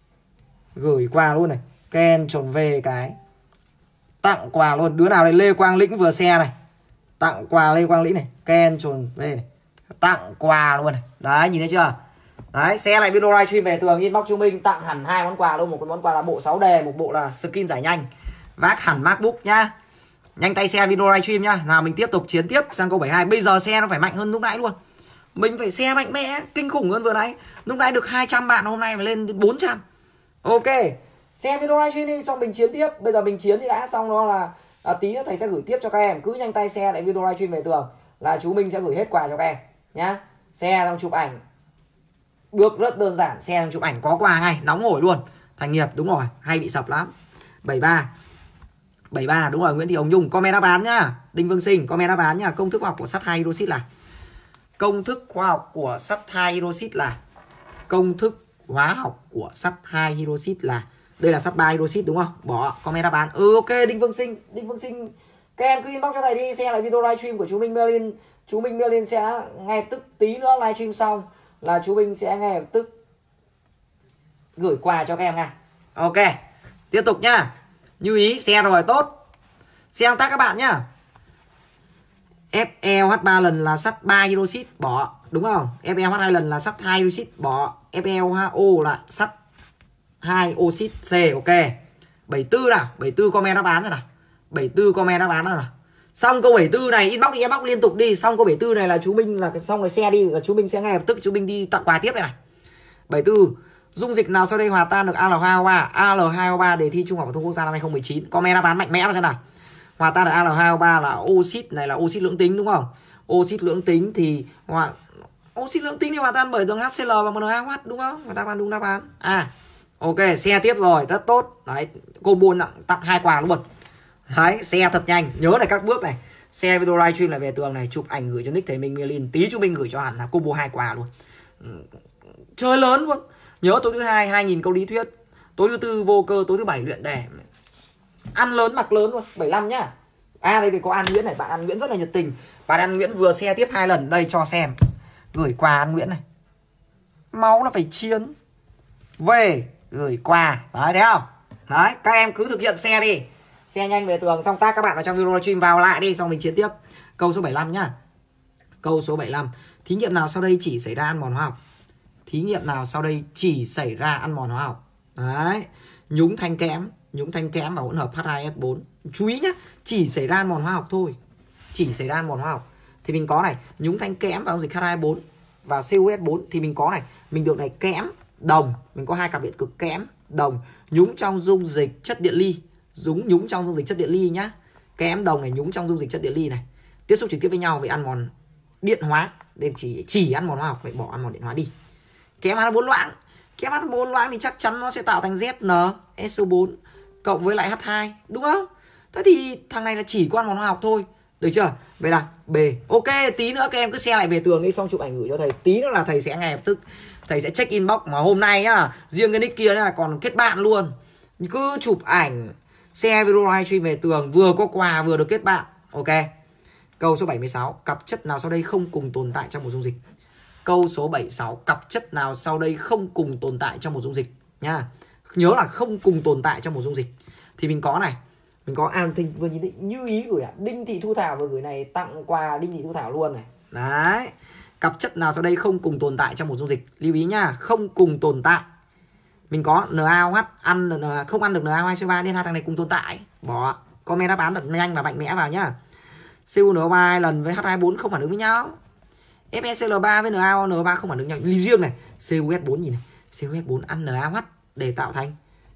Gửi quà luôn này. Ken trồn về cái. Tặng quà luôn. Đứa nào đây? Lê Quang Lĩnh vừa xe này. Tặng quà Lê Quang Lĩnh này. Ken trồn về này. Tặng quà luôn này. Đấy, nhìn thấy chưa? Đấy, share lại video livestream về tường, inbox chú Minh tặng hẳn 2 món quà luôn. Một món quà là bộ 6 đề, một bộ là skin giải nhanh. Vác hẳn MacBook nhá. Nhanh tay share video livestream nhá. Nào mình tiếp tục chiến tiếp sang câu 72. Bây giờ share nó phải mạnh hơn lúc nãy luôn. Mình phải share mạnh mẽ, kinh khủng hơn vừa nãy. Lúc nãy được 200 bạn, hôm nay phải lên đến 400. Ok. Share video livestream đi cho mình chiến tiếp. Bây giờ mình chiến thì đã xong, đó là tí nữa thầy sẽ gửi tiếp cho các em. Cứ nhanh tay share lại video livestream về tường là chú Minh sẽ gửi hết quà cho các em nhá. Share xong chụp ảnh. Bước rất đơn giản, share xong chụp ảnh có quà ngay, nóng hổi luôn. Thành Nghiệp đúng rồi, hay bị sập lắm. 73 đúng rồi. Nguyễn Thị Hồng Nhung comment đáp án nhá. Đinh Vương Sinh comment đáp án nhá. Công thức khoa học của sắt 2 hydroxit là. Công thức khoa học của sắt 2 hydroxit là. Công thức hóa học của sắt 2 hydroxit là. Đây là sắt 3 hydroxit đúng không? Bỏ comment đáp án. Ok Đinh Vương Sinh. Các em cứ inbox cho thầy đi, share lại video livestream của chú Minh Merlin. Chú Minh Merlin sẽ ngay tức tí nữa livestream xong là chú Minh sẽ ngay tức gửi quà cho các em nha. Ok. Tiếp tục nhá. Như ý share rồi tốt. Share tác các bạn nhá. FeOH 3 lần là sắt 3 hydroxit bỏ, đúng không? FeOH 2 lần là sắt 2 hydroxit bỏ. FeOHO là sắt 2 oxit C. Ok. 74 nào, 74 comment đáp án rồi nào. 74 comment đáp án rồi nào. Xong câu 74 này inbox liên tục đi. Xong câu 74 này là chú Minh là xong rồi share đi, là chú Minh sẽ ngay lập tức chú Minh đi tặng quà tiếp này này. 74. Dung dịch nào sau đây hòa tan được Al2O3? Al2O3 đề thi Trung học phổ thông quốc gia năm 2019. Comment đáp án mạnh mẽ xem nào. Hòa tan được Al2O3 là oxit, này là oxit lưỡng tính đúng không? Oxit lưỡng tính thì hòa tan bởi đường HCl và NaOH đúng không? Đáp án đúng đáp án. Ok, share tiếp rồi, rất tốt. Đấy, combo tặng 2 quà luôn. Đấy, share thật nhanh, nhớ này các bước này. Share video livestream lại về tường này, chụp ảnh gửi cho nick thầy Minh Merlin, tí chú Minh gửi cho hẳn là combo 2 quà luôn. Chơi lớn luôn. Nhớ tối thứ hai 2.000 câu lý thuyết, tối thứ tư vô cơ, tối thứ bảy luyện đề. Ăn lớn mặc lớn luôn, 75 nhá. Đây thì có An Nguyễn này, bạn An Nguyễn rất là nhiệt tình. Bạn An Nguyễn vừa share tiếp 2 lần, đây cho xem. Gửi quà An Nguyễn này. Máu là phải chiến. Về gửi quà. Đấy thấy không? Đấy, các em cứ thực hiện share đi. Share nhanh về tường xong tác các bạn vào trong video livestream vào lại đi xong mình chiến tiếp. Câu số 75 nhá. Câu số 75. Thí nghiệm nào sau đây chỉ xảy ra ăn mòn hóa học? Thí nghiệm nào sau đây chỉ xảy ra ăn mòn hóa học? Đấy. Nhúng thanh kẽm và hỗn hợp H2S4. Chú ý nhá, chỉ xảy ra ăn mòn hóa học thôi. Chỉ xảy ra ăn mòn hóa học. Thì mình có này, nhúng thanh kẽm vào dung dịch H2S4 và CuS4 thì mình có này, mình được này kẽm, đồng, mình có 2 cặp điện cực kẽm, đồng, nhúng trong dung dịch chất điện ly, nhúng trong dung dịch chất điện ly nhá. Kẽm đồng này nhúng trong dung dịch chất điện ly này. Tiếp xúc trực tiếp với nhau với ăn mòn điện hóa, nên chỉ ăn mòn hóa học, vậy bỏ ăn mòn điện hóa đi. Kẽm H4 loãng, kẽm H4 loãng thì chắc chắn nó sẽ tạo thành ZnSO4 cộng với lại H2, đúng không? Thế thì thằng này là chỉ có ăn mòn hóa học thôi. Được chưa? Vậy là B. Ok, tí nữa các em cứ share lại về tường đi xong chụp ảnh gửi cho thầy. Tí nữa là thầy sẽ ngay lập tức thầy sẽ check inbox. Mà hôm nay nhá, riêng cái nick kia là còn kết bạn luôn. Cứ chụp ảnh, share video livestream về tường, vừa có quà vừa được kết bạn. Ok. Câu số 76. Cặp chất nào sau đây không cùng tồn tại trong một dung dịch? Câu số 76. Cặp chất nào sau đây không cùng tồn tại trong một dung dịch nha. Nhớ là không cùng tồn tại trong một dung dịch. Thì mình có này, mình có An Thinh vừa nhìn thấy như ý gửi Đinh Thị Thu Thảo vừa gửi này, tặng quà Đinh Thị Thu Thảo luôn này. Đấy. Cặp chất nào sau đây không cùng tồn tại trong một dung dịch? Lưu ý nhá, không cùng tồn tại. Mình có NaOH không ăn được NaOH2CO3 nên hai thằng này cùng tồn tại. Bỏ. Comment đáp án thật nhanh và mạnh mẽ vào nhá. CuNO3 2 lần với H24 không phản ứng với nhau. FeCl3 với NaOH không phản ứng nhau. Riêng này, CuS4 nhìn này, CuS4 ăn NaOH để tạo thành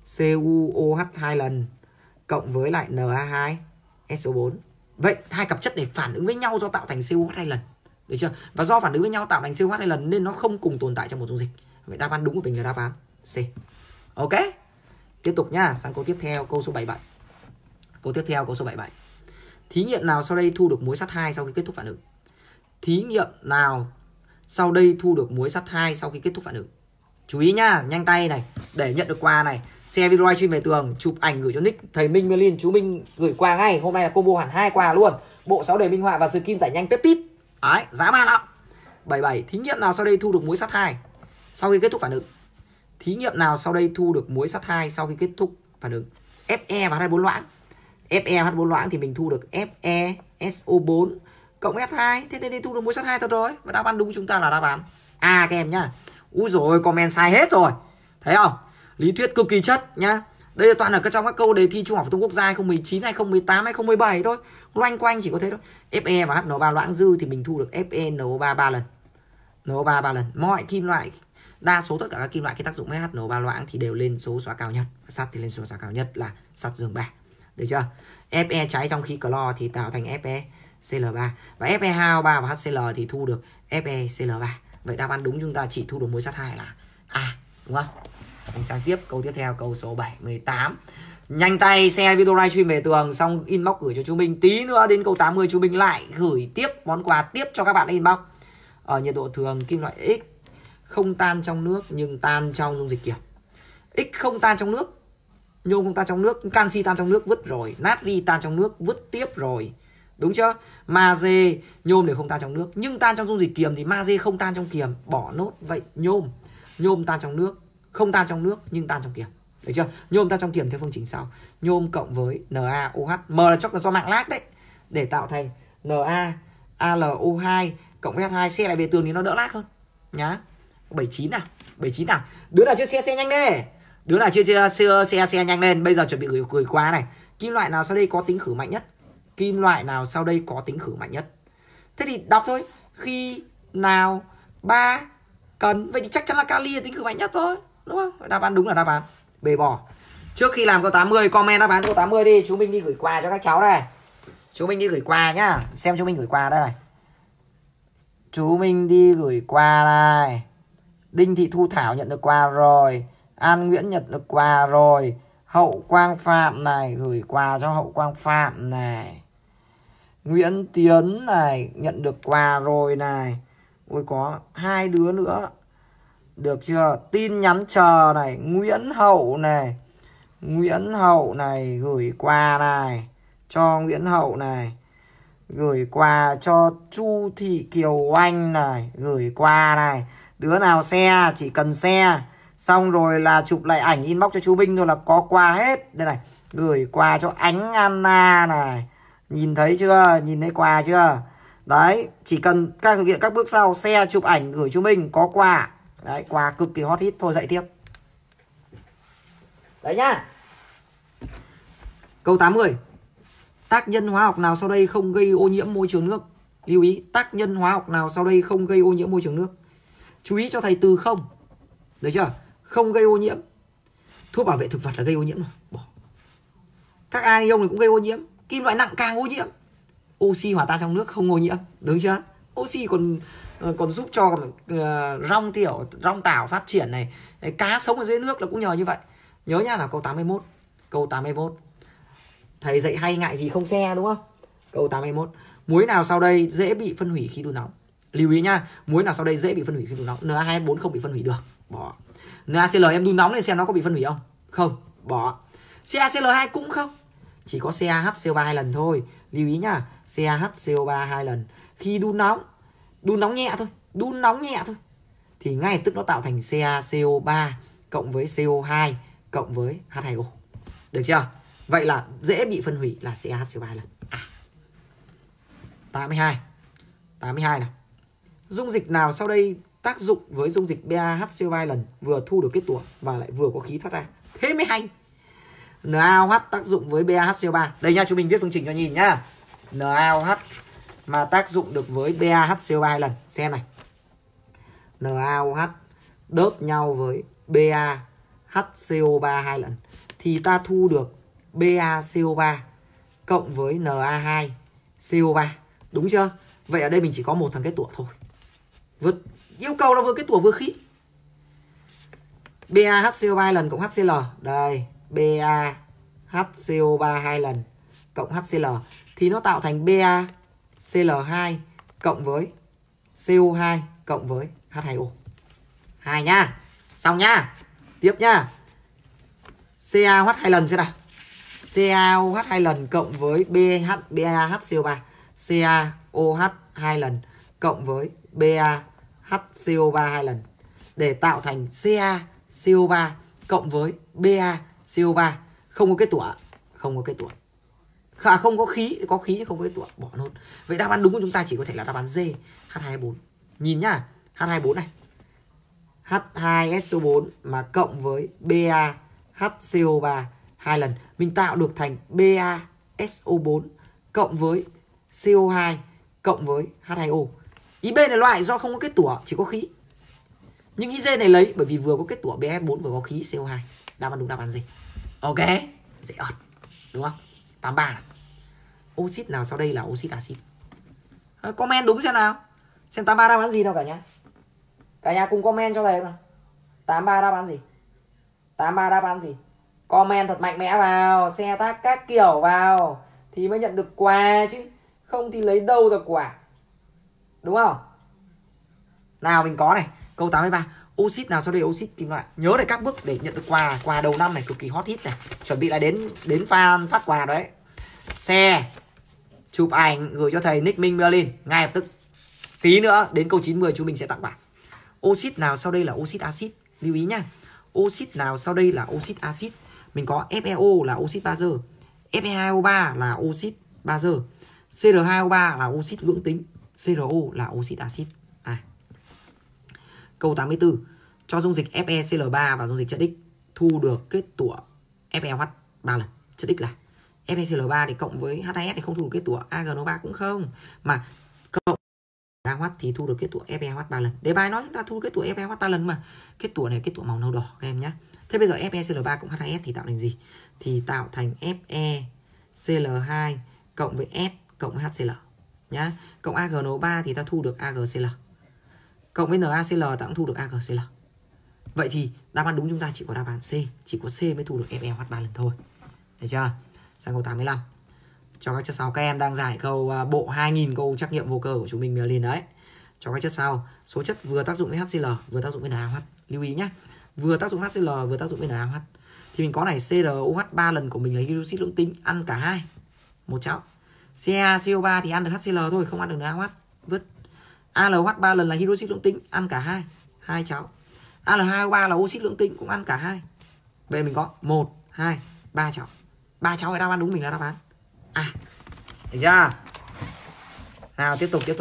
CuOH 2 lần cộng với lại Na2SO4. Vậy hai cặp chất này phản ứng với nhau do tạo thành CuOH 2 lần. Được chưa? Và do phản ứng với nhau tạo thành CuOH 2 lần nên nó không cùng tồn tại trong một dung dịch. Vậy đáp án đúng của mình là đáp án C. Ok. Tiếp tục nhá, sang câu tiếp theo, câu số 77. Câu tiếp theo, câu số 77. Thí nghiệm nào sau đây thu được muối sắt 2 sau khi kết thúc phản ứng? Thí nghiệm nào sau đây thu được muối sắt 2 sau khi kết thúc phản ứng? Chú ý nhá, nhanh tay này, để nhận được quà này, share video livestream về tường, chụp ảnh gửi cho nick thầy Minh Merlin, chú Minh gửi quà ngay. Hôm nay là combo hẳn 2 quà luôn. Bộ 6 đề minh họa và skin giải nhanh peptide. Đấy, giá man lắm. 77. Thí nghiệm nào sau đây thu được muối sắt 2 sau khi kết thúc phản ứng? Thí nghiệm nào sau đây thu được muối sắt 2 sau khi kết thúc phản ứng? Fe và H4 loãng. FeH4 loãng thì mình thu được FeSO4 cộng S2. Thế nên thu được muối sắt 2 thật rồi. Và đáp án đúng của chúng ta là đáp án A các em nhá. Úi rồi comment sai hết rồi. Thấy không? Lý thuyết cực kỳ chất nhá. Đây là toàn ở trong các câu đề thi Trung học phổ thông quốc gia 2019, 2018, 2017 thôi. Loanh quanh chỉ có thế thôi. Fe và HNO3 loãng dư thì mình thu được FeNO3 3 lần. NO3 3 lần. Mọi kim loại, đa số tất cả các kim loại cái tác dụng với HNO3 loãng thì đều lên số xóa cao nhất. Sắt thì lên số xóa cao nhất là sắt dương 3. Được chưa? Fe cháy trong khí clo thì tạo thành FeCl3 và FeHO3 và HCl thì thu được FeCl3. Vậy đáp án đúng chúng ta chỉ thu được muối sắt 2 là A, đúng không? Mình sang tiếp câu tiếp theo, câu số 78. Nhanh tay share video livestream về tường xong inbox gửi cho chú Minh. Tí nữa đến câu 80 chú Minh lại gửi tiếp món quà tiếp cho các bạn inbox. Ở nhiệt độ thường kim loại X không tan trong nước nhưng tan trong dung dịch kiềm. X không tan trong nước, nhôm không tan trong nước, canxi tan trong nước vứt rồi, natri tan trong nước vứt tiếp rồi. Đúng chưa? Magie, nhôm đều không tan trong nước, nhưng tan trong dung dịch kiềm thì magie không tan trong kiềm, bỏ nốt. Vậy nhôm tan trong nước, không tan trong nước nhưng tan trong kiềm. Được chưa? Nhôm tan trong kiềm theo phương trình sau. Nhôm cộng với NaOH, M là chắc là do mạng lag đấy, để tạo thành NaAlO2 cộng với H2. Xe lại về tường thì nó đỡ lag hơn nhá. 79 nào, 79 nào. Đứa nào chưa xe nhanh đi. Đứa nào chưa xe nhanh lên. Bây giờ chuẩn bị gửi quà này. Kim loại nào sau đây có tính khử mạnh nhất? Kim loại nào sau đây có tính khử mạnh nhất? Thế thì đọc thôi. Khi nào 3 cần. Vậy thì chắc chắn là kali là tính khử mạnh nhất thôi, đúng không? Đáp án đúng là đáp án B bỏ. Trước khi làm câu 80 comment đáp án câu 80 đi. Chú Minh đi gửi quà cho các cháu đây. Chú Minh đi gửi quà nhá. Xem chú Minh gửi quà đây này. Chú Minh đi gửi quà này. Đinh Thị Thu Thảo nhận được quà rồi. An Nguyễn nhận được quà rồi. Hậu Quang Phạm này, gửi quà cho Hậu Quang Phạm này. Nguyễn Tiến này nhận được quà rồi này. Ôi có 2 đứa nữa. Được chưa? Tin nhắn chờ này, Nguyễn Hậu này. Nguyễn Hậu này gửi quà này cho Nguyễn Hậu này. Gửi quà cho Chu Thị Kiều Oanh này, gửi quà này. Đứa nào share chỉ cần share xong rồi là chụp lại ảnh inbox cho chú Binh rồi là có quà hết. Đây này, gửi quà cho Ánh Anna này. Nhìn thấy chưa? Nhìn thấy quà chưa? Đấy, chỉ cần các thực hiện các bước sau, share chụp ảnh gửi chú Minh có quà. Đấy, quà cực kỳ hot hit. Thôi dạy tiếp. Đấy nhá. Câu 80. Tác nhân hóa học nào sau đây không gây ô nhiễm môi trường nước? Lưu ý, tác nhân hóa học nào sau đây không gây ô nhiễm môi trường nước? Chú ý cho thầy từ không. Được chưa? Không gây ô nhiễm. Thuốc bảo vệ thực vật là gây ô nhiễm rồi. Bỏ. Các anion này cũng gây ô nhiễm. Kim loại nặng càng ô nhiễm. Oxy hòa tan trong nước không ô nhiễm. Đúng chưa? Oxy còn giúp cho rong tiểu, rong tảo phát triển này. Cá sống ở dưới nước là cũng nhờ như vậy. Nhớ nhá, là câu 81. Câu 81. Thầy dạy hay ngại gì không xe đúng không? Câu 81. Muối nào sau đây dễ bị phân hủy khi đun nóng? Lưu ý nhá, muối nào sau đây dễ bị phân hủy khi đun nóng? Na2S4 không bị phân hủy được. Bỏ. NaCl em đun nóng lên xem nó có bị phân hủy không? Không. Bỏ. CaCl2 cũng không. Chỉ có CaHCO3 2 lần thôi. Lưu ý nhá, CaHCO3 2 lần. Khi đun nóng nhẹ thôi, đun nóng nhẹ thôi, thì ngay tức nó tạo thành CaCO3 cộng với CO2 cộng với H2O. Được chưa? Vậy là dễ bị phân hủy là CaHCO3 2 lần. 82 nào. Dung dịch nào sau đây tác dụng với dung dịch BaHCO3 2 lần vừa thu được kết tủa và lại vừa có khí thoát ra? Thế mới hay. NaOH tác dụng với BaHCO3. Đây nha, chú mình viết phương trình cho nhìn nhá. NaOH mà tác dụng được với BaHCO3 2 lần. Xem này. NaOH đớp nhau với BaHCO3 2 lần thì ta thu được BaCO3 cộng với Na2CO3. Đúng chưa? Vậy ở đây mình chỉ có một thằng kết tủa thôi. Yêu cầu là vừa kết tủa vừa khí. BaHCO3 2 lần cộng HCl. Đây, BaHCO3 2 lần cộng HCl thì nó tạo thành BaCl2 cộng với CO2 cộng với H2O. 2 nhá. Xong nhá. Tiếp nhá. CaOH 2 lần xem nào. CaOH 2 lần cộng với BaHCO3. CaOH 2 lần cộng với BaHCO3 2 lần để tạo thành CaCO3 cộng với BaCO3. Không có kết tủa. Không có kết tủa. Không có khí. Có khí không có kết tủa. Bỏ nốt. Vậy đáp án đúng của chúng ta chỉ có thể là đáp án D, H2S4. Nhìn nhá. H2S4 này. H2SO4 mà cộng với BaHCO3 2 lần mình tạo được thành BaSO4 cộng với CO2 cộng với H2O. Ý B này loại do không có kết tủa, chỉ có khí. Nhưng ý D này lấy bởi vì vừa có kết tủa BaS4 vừa có khí CO2. Đáp án đúng đáp án gì? Ok, dễ ợt. Đúng không? 83 này. Oxit nào sau đây là oxit axit? Comment đúng xem nào. Xem 83 đáp án gì nào cả nhà. Cả nhà cùng comment cho thầy nào. 83 đáp án gì? 83 đáp án gì? Comment thật mạnh mẽ vào, share tag các kiểu vào thì mới nhận được quà chứ. Không thì lấy đâu ra quà. Đúng không? Nào mình có này, câu 83. Oxit nào sau đây oxit kim loại? Nhớ lại các bước để nhận được quà. Quà đầu năm này cực kỳ hot hit này. Chuẩn bị là đến fan phát quà đấy. Share, chụp ảnh gửi cho thầy Nick Minh Berlin ngay lập tức. Tí nữa đến câu 90 chú mình sẽ tặng bạn. Oxit nào sau đây là oxit axit? Lưu ý nhá. Oxit nào sau đây là oxit axit? Mình có FeO là oxit bazơ, Fe2O3 là oxit bazơ, CR2O3 là oxit lưỡng tính, CRO là oxit axit. Câu 84. Cho dung dịch FeCl3 và dung dịch chất X thu được kết tủa FeOH 3 lần. Chất X là FeCl3 thì cộng với H2S thì không thu được kết tủa, AgNO3 cũng không. Mà cộng AOH thì thu được kết tủa FeOH 3 lần. Đề bài nói chúng ta thu kết tủa FeOH 3 lần mà. Kết tủa này kết tủa màu nâu đỏ các em nhé. Thế bây giờ FeCl3 cộng H2S thì tạo thành gì? Thì tạo thành FeCl2 cộng với S cộng với HCl nhá. Cộng AgNO3 thì ta thu được AgCl. Cộng với NaCl ta cũng thu được AgCl. Vậy thì đáp án đúng chúng ta chỉ có đáp án C. Chỉ có C mới thu được FeOH 3 lần thôi. Được chưa? Sang câu 85. Cho các chất sau, các em đang giải câu bộ 2000 câu trắc nghiệm vô cơ của chúng mình liền đấy. Cho các chất sau, số chất vừa tác dụng với HCl vừa tác dụng với NaOH. Lưu ý nhé, vừa tác dụng HCl vừa tác dụng với NaOH. Thì mình có này, CrOH 3 lần của mình là hydroxit lưỡng tính, ăn cả hai. Một cháu. CaCO3 thì ăn được HCl thôi, không ăn được NaOH, vứt. AlOH 3 lần là hydroxit lưỡng tính, ăn cả hai. Hai cháu. Al2O3 là oxit lưỡng tính, cũng ăn cả hai. Vậy mình có 1, 2, 3 cháu. 3 cháu là đáp án đúng, mình là đáp án. Được chưa? Nào tiếp tục.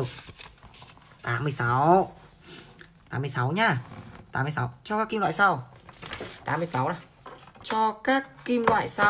86 nhá. 86 cho các kim loại sau. 86 này. Cho các kim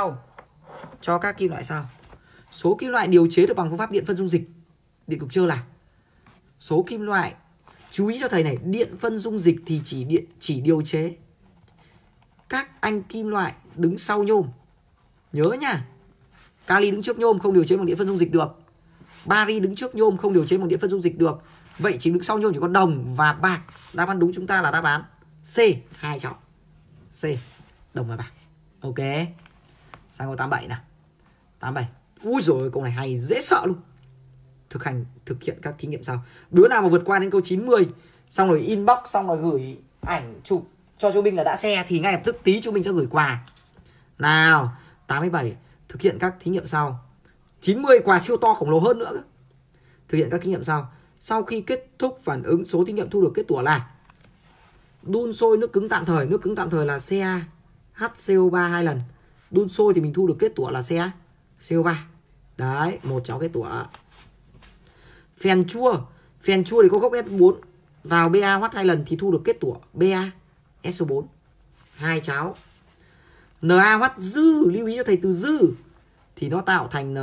loại sau. Số kim loại điều chế được bằng phương pháp điện phân dung dịch, điện cực trơ là số kim loại. Chú ý cho thầy này, điện phân dung dịch thì chỉ điều chế các anh kim loại đứng sau nhôm. Nhớ nhá. Kali đứng trước nhôm không điều chế bằng điện phân dung dịch được. Bari đứng trước nhôm không điều chế bằng điện phân dung dịch được. Vậy chỉ đứng sau nhôm chỉ có đồng và bạc. Đáp án đúng chúng ta là đáp án C, hai cháu. C, đồng và bạc. Ok. Sang câu 87 nào. 87. Úi dồi, câu này hay dễ sợ luôn. Thực hiện các thí nghiệm sau. Đứa nào mà vượt qua đến câu 90 xong rồi inbox, xong rồi gửi ảnh chụp cho chú Minh là đã xe thì ngay lập tức tí chú Minh sẽ gửi quà. Nào, 87. Thực hiện các thí nghiệm sau. 90 quà siêu to khổng lồ hơn nữa. Thực hiện các thí nghiệm sau. Sau khi kết thúc phản ứng, số thí nghiệm thu được kết quả là đun sôi nước cứng tạm thời. Nước cứng tạm thời là CaHCO3 hai lần. Đun sôi thì mình thu được kết quả là CaCO3. Đấy, một cháu kết quả. Phèn chua thì có gốc S4 vào BaOH hai lần thì thu được kết quả BaSO4. Hai cháu. NaOH dư, lưu ý cho thầy từ dư thì nó tạo thành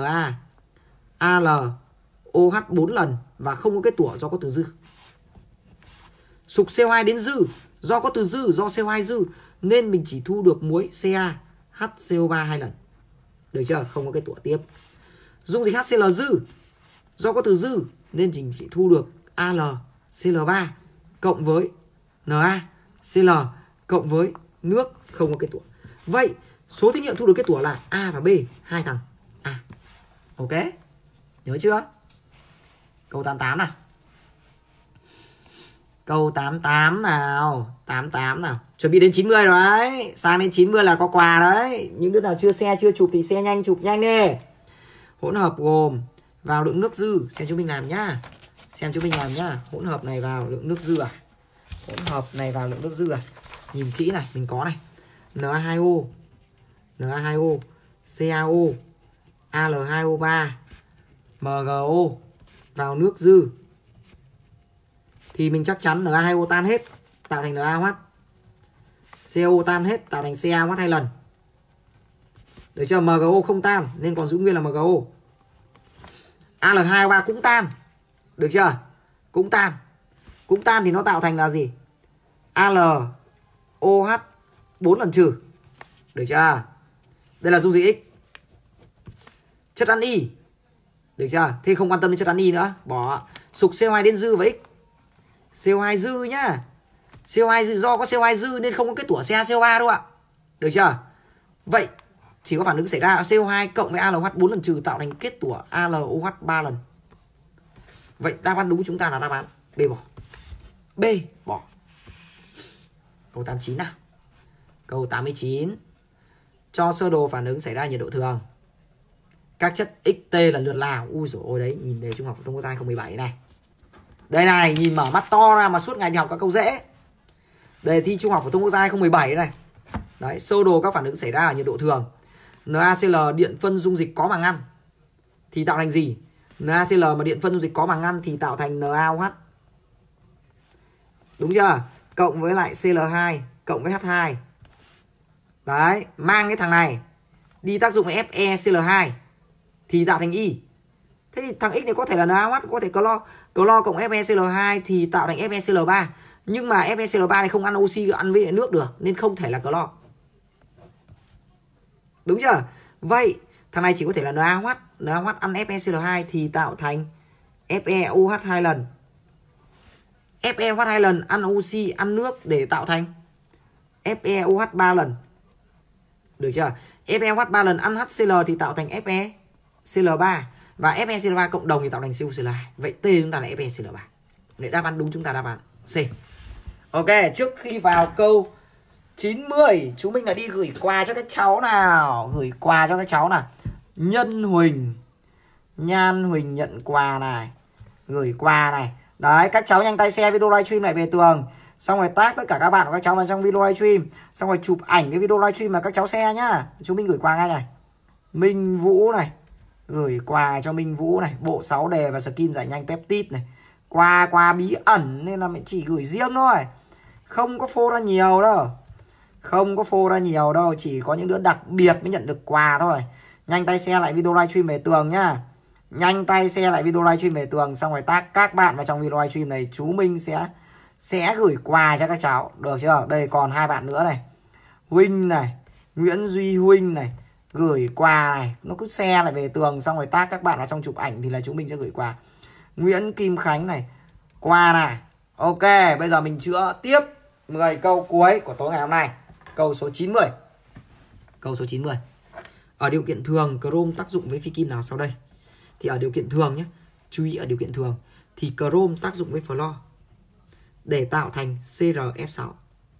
NaAlOH 4 lần và không có kết quả do có từ dư. Sục CO2 đến dư, do có từ dư, do CO2 dư nên mình chỉ thu được muối CaHCO3 hai lần. Được chưa? Không có kết quả tiếp. Dung dịch HCl dư, do có từ dư nên mình chỉ thu được AlCl3 cộng với NaCl cộng với nước, không có kết quả. Vậy số thí nghiệm thu được kết quả là A và B, hai thằng A. Ok, nhớ chưa? Câu 88 nào. Câu 88 nào. 88 nào. Chuẩn bị đến 90 rồi đấy. Sang đến 90 là có quà đấy. Những đứa nào chưa share chưa chụp thì share nhanh, chụp nhanh đi. Hỗn hợp gồm vào lượng nước dư. Xem chú mình làm nhá. Hỗn hợp này vào lượng nước dư à? Nhìn kỹ này, mình có này. Na2O, CaO, Al2O3, MgO vào nước dư thì mình chắc chắn Na2O tan hết tạo thành NaOH, CO tan hết tạo thành CaOH hai lần. Được chưa? MgO không tan nên còn giữ nguyên là MgO. Al2O3 cũng tan. Được chưa? Cũng tan thì nó tạo thành là gì? AlOH 4 lần trừ. Được chưa? Đây là dung dịch X. Chất ăn Y. Được chưa? Thế không quan tâm đến chất ăn Y nữa, bỏ. Sục CO2 đến dư với X. CO2 dư nhá. CO2 dư, do có CO2 dư nên không có kết quả CaCO3 đâu ạ. Được chưa? Vậy chỉ có phản ứng xảy ra CO2 cộng với AlOH 4 lần trừ tạo thành kết quả AlOH 3 lần. Vậy đáp án đúng chúng ta là đáp án B, bỏ. B, bỏ. Câu 89 nào. Câu 89. Cho sơ đồ phản ứng xảy ra nhiệt độ thường. Các chất XT là lượt nào? Ui dồi ôi đấy, nhìn đề Trung học phổ thông quốc gia 2017 này. Đây này, nhìn mở mắt to ra mà suốt ngày đi học các câu dễ. Đề thi Trung học phổ thông quốc gia 2017 này. Đấy, sơ đồ các phản ứng xảy ra ở nhiệt độ thường. NaCl điện phân dung dịch có màng ngăn thì tạo thành gì? NaCl mà điện phân dung dịch có màng ngăn thì tạo thành NaOH. Đúng chưa? Cộng với lại Cl2 cộng với H2. Đấy, mang cái thằng này đi tác dụng với FeCl2 thì tạo thành Y. Thế thì thằng X này có thể là NaOH, có thể clo cộng FeCl2 thì tạo thành FeCl3. Nhưng mà FeCl3 này không ăn oxy, ăn với nước được nên không thể là clo. Đúng chưa? Vậy thằng này chỉ có thể là NaOH. NaOH ăn FeCl2 thì tạo thành FeOH 2 lần. FeOH 2 lần ăn oxy, ăn nước để tạo thành FeOH 3 lần. Được chưa? FeOH 3 lần ăn HCl thì tạo thành FeCl3 và FeCl3 cộng đồng thì tạo thành CuCl2. Vậy T chúng ta là FeCl3. Để đáp án đúng chúng ta đáp án C. Ok, trước khi vào câu 90, chúng mình đã đi gửi quà cho các cháu nào. Gửi quà cho các cháu nào. Nhân Huỳnh, Nhan Huỳnh nhận quà này. Gửi quà này. Đấy, các cháu nhanh tay share video livestream này về tường. Xong rồi tag tất cả các bạn của các cháu vào trong video livestream. Xong rồi chụp ảnh cái video livestream mà các cháu share nhá. Chúng mình gửi quà ngay này. Minh Vũ này. Gửi quà cho Minh Vũ này. Bộ 6 đề và skin giải nhanh peptide này. Quà bí ẩn nên là mình chỉ gửi riêng thôi. Không có phô ra nhiều đâu. Không có phô ra nhiều đâu. Chỉ có những đứa đặc biệt mới nhận được quà thôi. Nhanh tay share lại video livestream về tường nhá. Nhanh tay share lại video livestream về tường. Xong rồi tag các bạn vào trong video livestream này. Chú Minh sẽ gửi quà cho các cháu. Được chưa? Đây còn 2 bạn nữa này. Huynh này, Nguyễn Duy Huynh này. Gửi quà này. Nó cứ share lại về tường. Xong rồi tag các bạn vào trong chụp ảnh thì là chú Minh sẽ gửi quà. Nguyễn Kim Khánh này. Quà này. Ok, bây giờ mình chữa tiếp 10 câu cuối của tối ngày hôm nay. Câu số 90. Câu số 90. Ở điều kiện thường, chrome tác dụng với phi kim nào sau đây? Thì ở điều kiện thường nhé. Chú ý ở điều kiện thường thì chrome tác dụng với flo để tạo thành CrF6.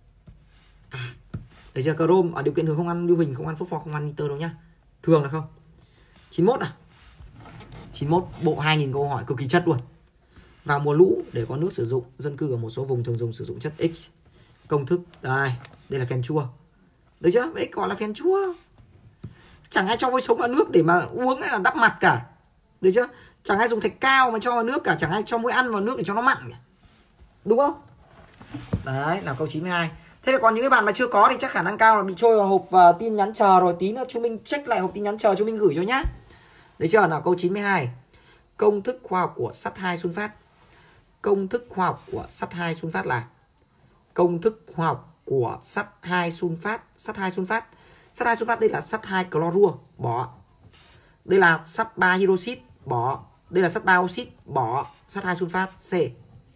Thấy chưa? Chrome ở điều kiện thường không ăn lưu huỳnh, không ăn phốt pho, không ăn nitơ đâu nhá. Thường là không. 91 à? 91, bộ 2000 câu hỏi cực kỳ chất luôn. Vào mùa lũ để có nước sử dụng, dân cư ở một số vùng thường dùng sử dụng chất X. Công thức đây là phèn chua. Được chưa? Đấy gọi là phèn chua. Chẳng ai cho vôi sống vào nước để mà uống hay là đắp mặt cả. Được chưa? Chẳng ai dùng thạch cao mà cho vào nước cả. Chẳng ai cho muối ăn vào nước để cho nó mặn cả. Đúng không? Đấy là câu 92. Thế là còn những cái bạn mà chưa có thì chắc khả năng cao là bị trôi vào hộp tin nhắn chờ rồi. Tí nữa chúng mình check lại hộp tin nhắn chờ chúng mình gửi cho nhá. Đấy chưa? Nào câu 92. Công thức khoa học của sắt 2 sunfat. Công thức khoa học của sắt 2 sunfat là công thức khoa học của sắt 2 sunfat. Sắt 2 sunfat. Sắt 2 sunfat đây là sắt 2 clorua, bỏ. Đây là sắt 3 hydroxit, bỏ. Đây là sắt 3 oxit, bỏ. Sắt 2 sunfat C.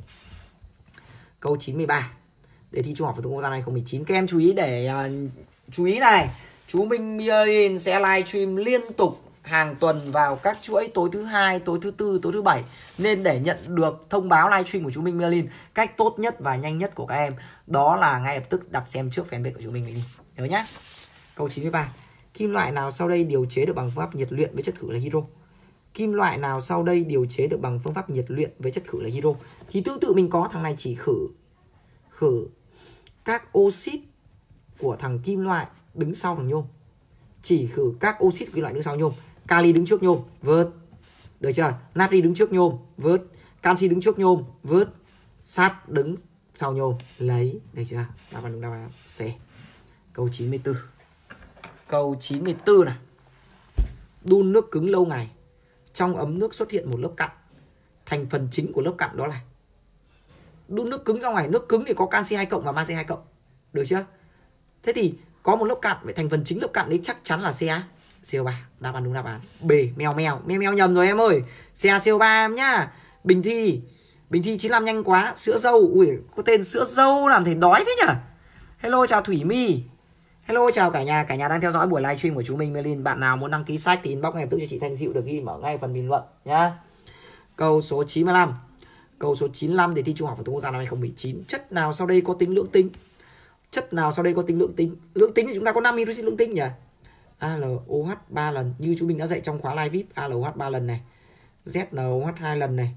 Câu 93. Đề thi Trung học phổ thông quốc gia 2019. Các em chú ý để chú ý này, chú Minh Myelin sẽ livestream liên tục hàng tuần vào các chuỗi tối thứ 2, tối thứ 4, tối thứ 7. Nên để nhận được thông báo livestream của chú Minh Myelin, cách tốt nhất và nhanh nhất của các em đó là ngay lập tức đặt xem trước fanpage của chú Minh đi. Nhớ nhá. Câu 93. Kim loại nào sau đây điều chế được bằng phương pháp nhiệt luyện với chất khử là hydro? Kim loại nào sau đây điều chế được bằng phương pháp nhiệt luyện với chất khử là hydro? Thì tương tự mình có thằng này chỉ khử các oxit của thằng kim loại đứng sau thằng nhôm. Chỉ khử các oxit của kim loại đứng sau nhôm. Kali đứng trước nhôm, vớt. Được chưa? Natri đứng trước nhôm, vớt. Canxi đứng trước nhôm, vớt. Sắt đứng sau nhôm, lấy. Được chưa? Đáp án đúng đáp án C. Câu 94. Câu 94 này. Đun nước cứng lâu ngày, trong ấm nước xuất hiện một lớp cặn. Thành phần chính của lớp cặn đó là đun nước cứng lâu ngày. Nước cứng thì có canxi 2 cộng và magie 2 cộng. Được chưa? Thế thì có một lớp cặn, vậy thành phần chính lớp cặn đấy chắc chắn là CO3. Đáp án đúng đáp án B. Mèo nhầm rồi em ơi. CO3 em nhá. Bình thi 95 nhanh quá. Sữa dâu. Ui, có tên sữa dâu làm thầy đói thế nhỉ. Hello chào Thủy My. Hello chào cả nhà đang theo dõi buổi livestream của chú Minh Myelin. Bạn nào muốn đăng ký sách thì inbox ngay lập tức cho chị Thanh Diệu được ghi mở ngay phần bình luận nhá. Câu số 95. Câu số 95 để thi Trung học phổ thông quốc gia năm 2019. Chất nào sau đây có tính lưỡng tính? Chất nào sau đây có tính lưỡng tính? Lưỡng tính thì chúng ta có 5 hydroxit lưỡng tính nhỉ? ALOH 3 lần như chú mình đã dạy trong khóa live VIP. ALOH 3 lần này, ZNOH 2 lần này,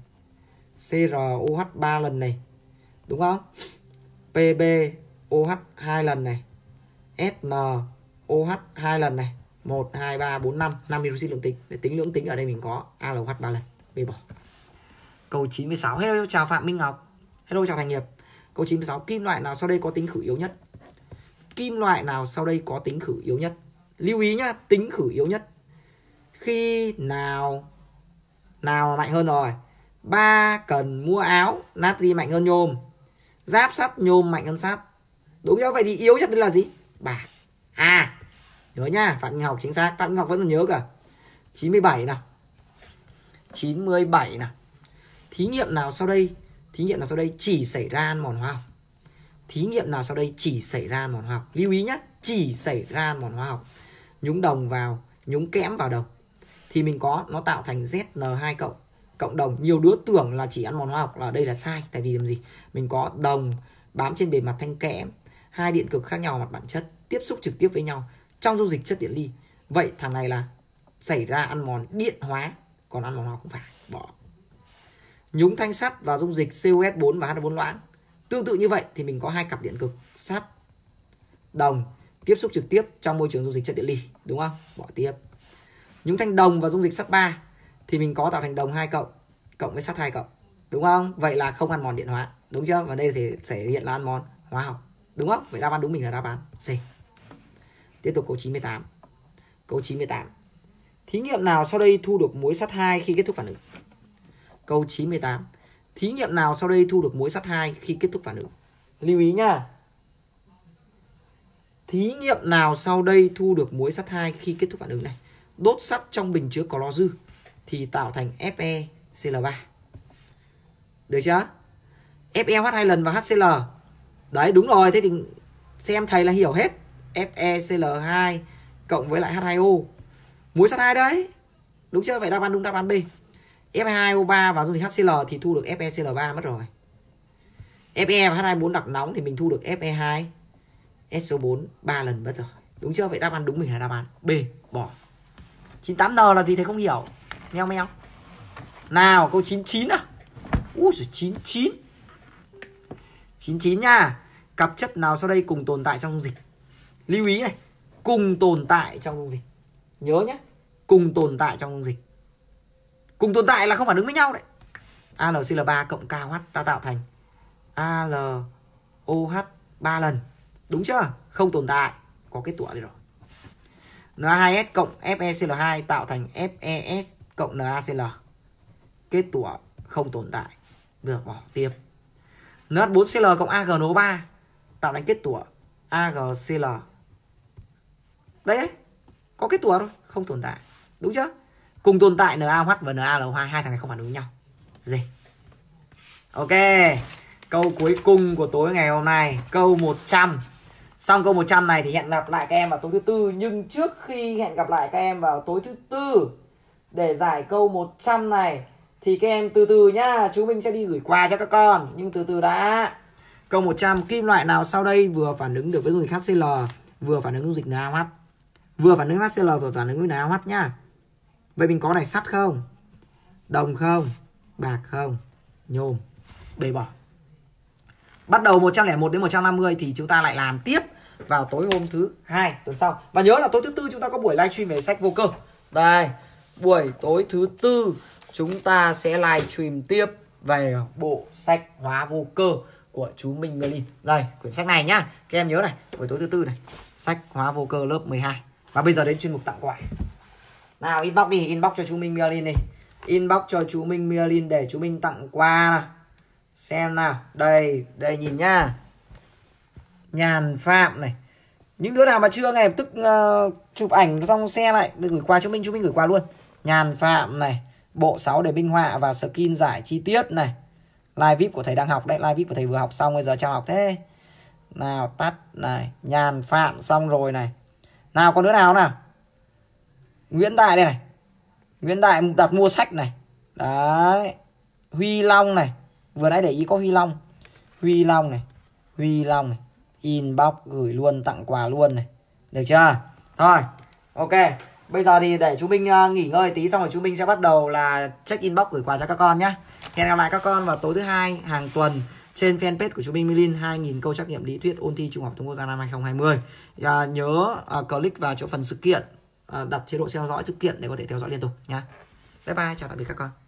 CROH 3 lần này, đúng không? PbOH 2 lần này, SnOH 2 lần này, 1 2 3 4 5 hydroxit lưỡng tính. Để tính lưỡng tính ở đây mình có ALOH 3 lần. B bỏ. Câu 96. Hello chào Phạm Minh Ngọc. Hello chào Thành Nghiệp. Câu 96. Kim loại nào sau đây có tính khử yếu nhất? Kim loại nào sau đây có tính khử yếu nhất? Lưu ý nhá, tính khử yếu nhất. Khi nào mạnh hơn rồi? Ba cần mua áo, natri mạnh hơn nhôm. Giáp sắt, nhôm mạnh hơn sắt. Đúng chưa? Vậy thì yếu nhất đây là gì? Bạc. Nhớ nhá, Phạm Minh Học chính xác. Phạm Minh Học vẫn còn nhớ cả. 97 nào. 97 nào. Thí nghiệm nào sau đây chỉ xảy ra ăn mòn hóa học? Thí nghiệm nào sau đây chỉ xảy ra ăn mòn hóa học? Lưu ý nhé, chỉ xảy ra ăn mòn hóa học. Nhúng đồng vào, nhúng kẽm vào đồng. thì mình có nó tạo thành ZN2 cộng đồng. Nhiều đứa tưởng là chỉ ăn mòn hóa học, là đây là sai. Tại vì làm gì? Mình có đồng bám trên bề mặt thanh kẽm, hai điện cực khác nhau mặt bản chất tiếp xúc trực tiếp với nhau trong dung dịch chất điện ly. Vậy thằng này là xảy ra ăn mòn điện hóa, còn ăn mòn hóa học không phải, bỏ. Nhúng thanh sắt vào dung dịch COS4 và H4 loãng. Tương tự như vậy thì mình có hai cặp điện cực sắt đồng tiếp xúc trực tiếp trong môi trường dung dịch chất điện ly, đúng không? Bỏ tiếp. Nhúng thanh đồng vào dung dịch sắt 3 thì mình có tạo thành đồng 2 cộng với sắt 2 cộng, đúng không? Vậy là không ăn mòn điện hóa, đúng chưa? Và đây thì thể hiện là ăn mòn hóa học, đúng không? Vậy đáp án đúng mình là đáp án C. Tiếp tục câu 98. Câu 98. Thí nghiệm nào sau đây thu được muối sắt 2 khi kết thúc phản ứng? Câu 98. Thí nghiệm nào sau đây thu được muối sắt 2 khi kết thúc phản ứng? Lưu ý nhá. Thí nghiệm nào sau đây thu được muối sắt 2 khi kết thúc phản ứng này? Đốt sắt trong bình chứa clo dư thì tạo thành FeCl3. Được chưa? FeOH 2 lần và HCl. Đấy, đúng rồi. Thế thì xem thầy là hiểu hết. FeCl2 cộng với lại H2O. Muối sắt 2 đấy. Đúng chưa? Vậy đáp án đúng đáp án B. Fe2O3 vào dung dịch HCl thì thu được FeCl3 mất rồi. Fe và H24 đặc nóng thì mình thu được Fe2SO4 3 lần mất rồi. Đúng chưa? Vậy đáp án đúng mình là đáp án B, bỏ. 98N là gì thầy không hiểu. Meo meo. Nào, câu 99 à? Úi giời, 99. 99 nha. Cặp chất nào sau đây cùng tồn tại trong dung dịch? Lưu ý này, cùng tồn tại trong dung dịch. Nhớ nhé, cùng tồn tại trong dung dịch. Cùng tồn tại là không phản ứng với nhau đấy. AlCl3 cộng KOH ta tạo thành AlOH 3 lần. Đúng chưa? Không tồn tại, có kết tủa đây rồi. Na2S cộng FeCl2 tạo thành FeS cộng NaCl. Kết tủa không tồn tại. Được, bỏ tiếp. NH4Cl cộng AgNO3 tạo thành kết tủa AgCl. Đấy, có kết tủa rồi, không tồn tại. Đúng chưa? Cùng tồn tại NaOH và NaL2, hai thằng này không phản ứng nhau. Gì? Ok. Câu cuối cùng của tối ngày hôm nay, câu 100. Xong câu 100 này thì hẹn gặp lại các em vào tối thứ tư. Nhưng trước khi hẹn gặp lại các em vào tối thứ tư để giải câu 100 này thì các em từ từ nhá. Chú Minh sẽ đi gửi quà cho các con. Nhưng từ từ đã. Câu 100. Kim loại nào sau đây vừa phản ứng được với dung dịch HCl, vừa phản ứng dung dịch NaOH? Vừa phản ứng HCl, vừa phản ứng với NaOH nhá. Vậy mình có này, sắt không? Đồng không? Bạc không? Nhôm. Bề bỏ. Bắt đầu 101 đến 150 thì chúng ta lại làm tiếp vào tối hôm thứ 2 tuần sau. Và nhớ là tối thứ tư chúng ta có buổi livestream về sách vô cơ. Đây, buổi tối thứ tư chúng ta sẽ livestream tiếp về bộ sách hóa vô cơ của chú Minh Merlin. Đây, quyển sách này nhá. Các em nhớ này, buổi tối thứ tư này, sách hóa vô cơ lớp 12. Và bây giờ đến chuyên mục tặng quà. Nào, inbox đi, inbox cho chú Minh Merlin đi. Inbox cho chú Minh Merlin để chú Minh tặng quà nào. Xem nào, đây nhìn nhá. Nhàn Phạm này. Những đứa nào mà chưa ngay lập tức chụp ảnh xong xe lại để gửi quà cho chú Minh gửi quà luôn. Nhàn Phạm này, bộ 6 để minh họa và skin giải chi tiết này. Live VIP của thầy đang học đấy, live VIP của thầy vừa học xong bây giờ chào học thế. Nào, tắt này, Nhàn Phạm xong rồi này. Nào, còn đứa nào nào? Nguyễn Đại đây này. Nguyễn Đại đặt mua sách này. Đấy. Huy Long này. Vừa nãy để ý có Huy Long. Huy Long này. Huy Long này. Inbox gửi luôn, tặng quà luôn này. Được chưa? Thôi, ok. Bây giờ thì để chú Minh nghỉ ngơi tí, xong rồi chú Minh sẽ bắt đầu là check inbox gửi quà cho các con nhé. Hẹn gặp lại các con vào tối thứ hai hàng tuần trên fanpage của chú Minh Merlin. 2000 câu trắc nghiệm lý thuyết ôn thi Trung học phổ thông quốc gia năm 2020. Nhớ click vào chỗ phần sự kiện, đặt chế độ theo dõi sự kiện để có thể theo dõi liên tục nhé. Bye bye, chào tạm biệt các con.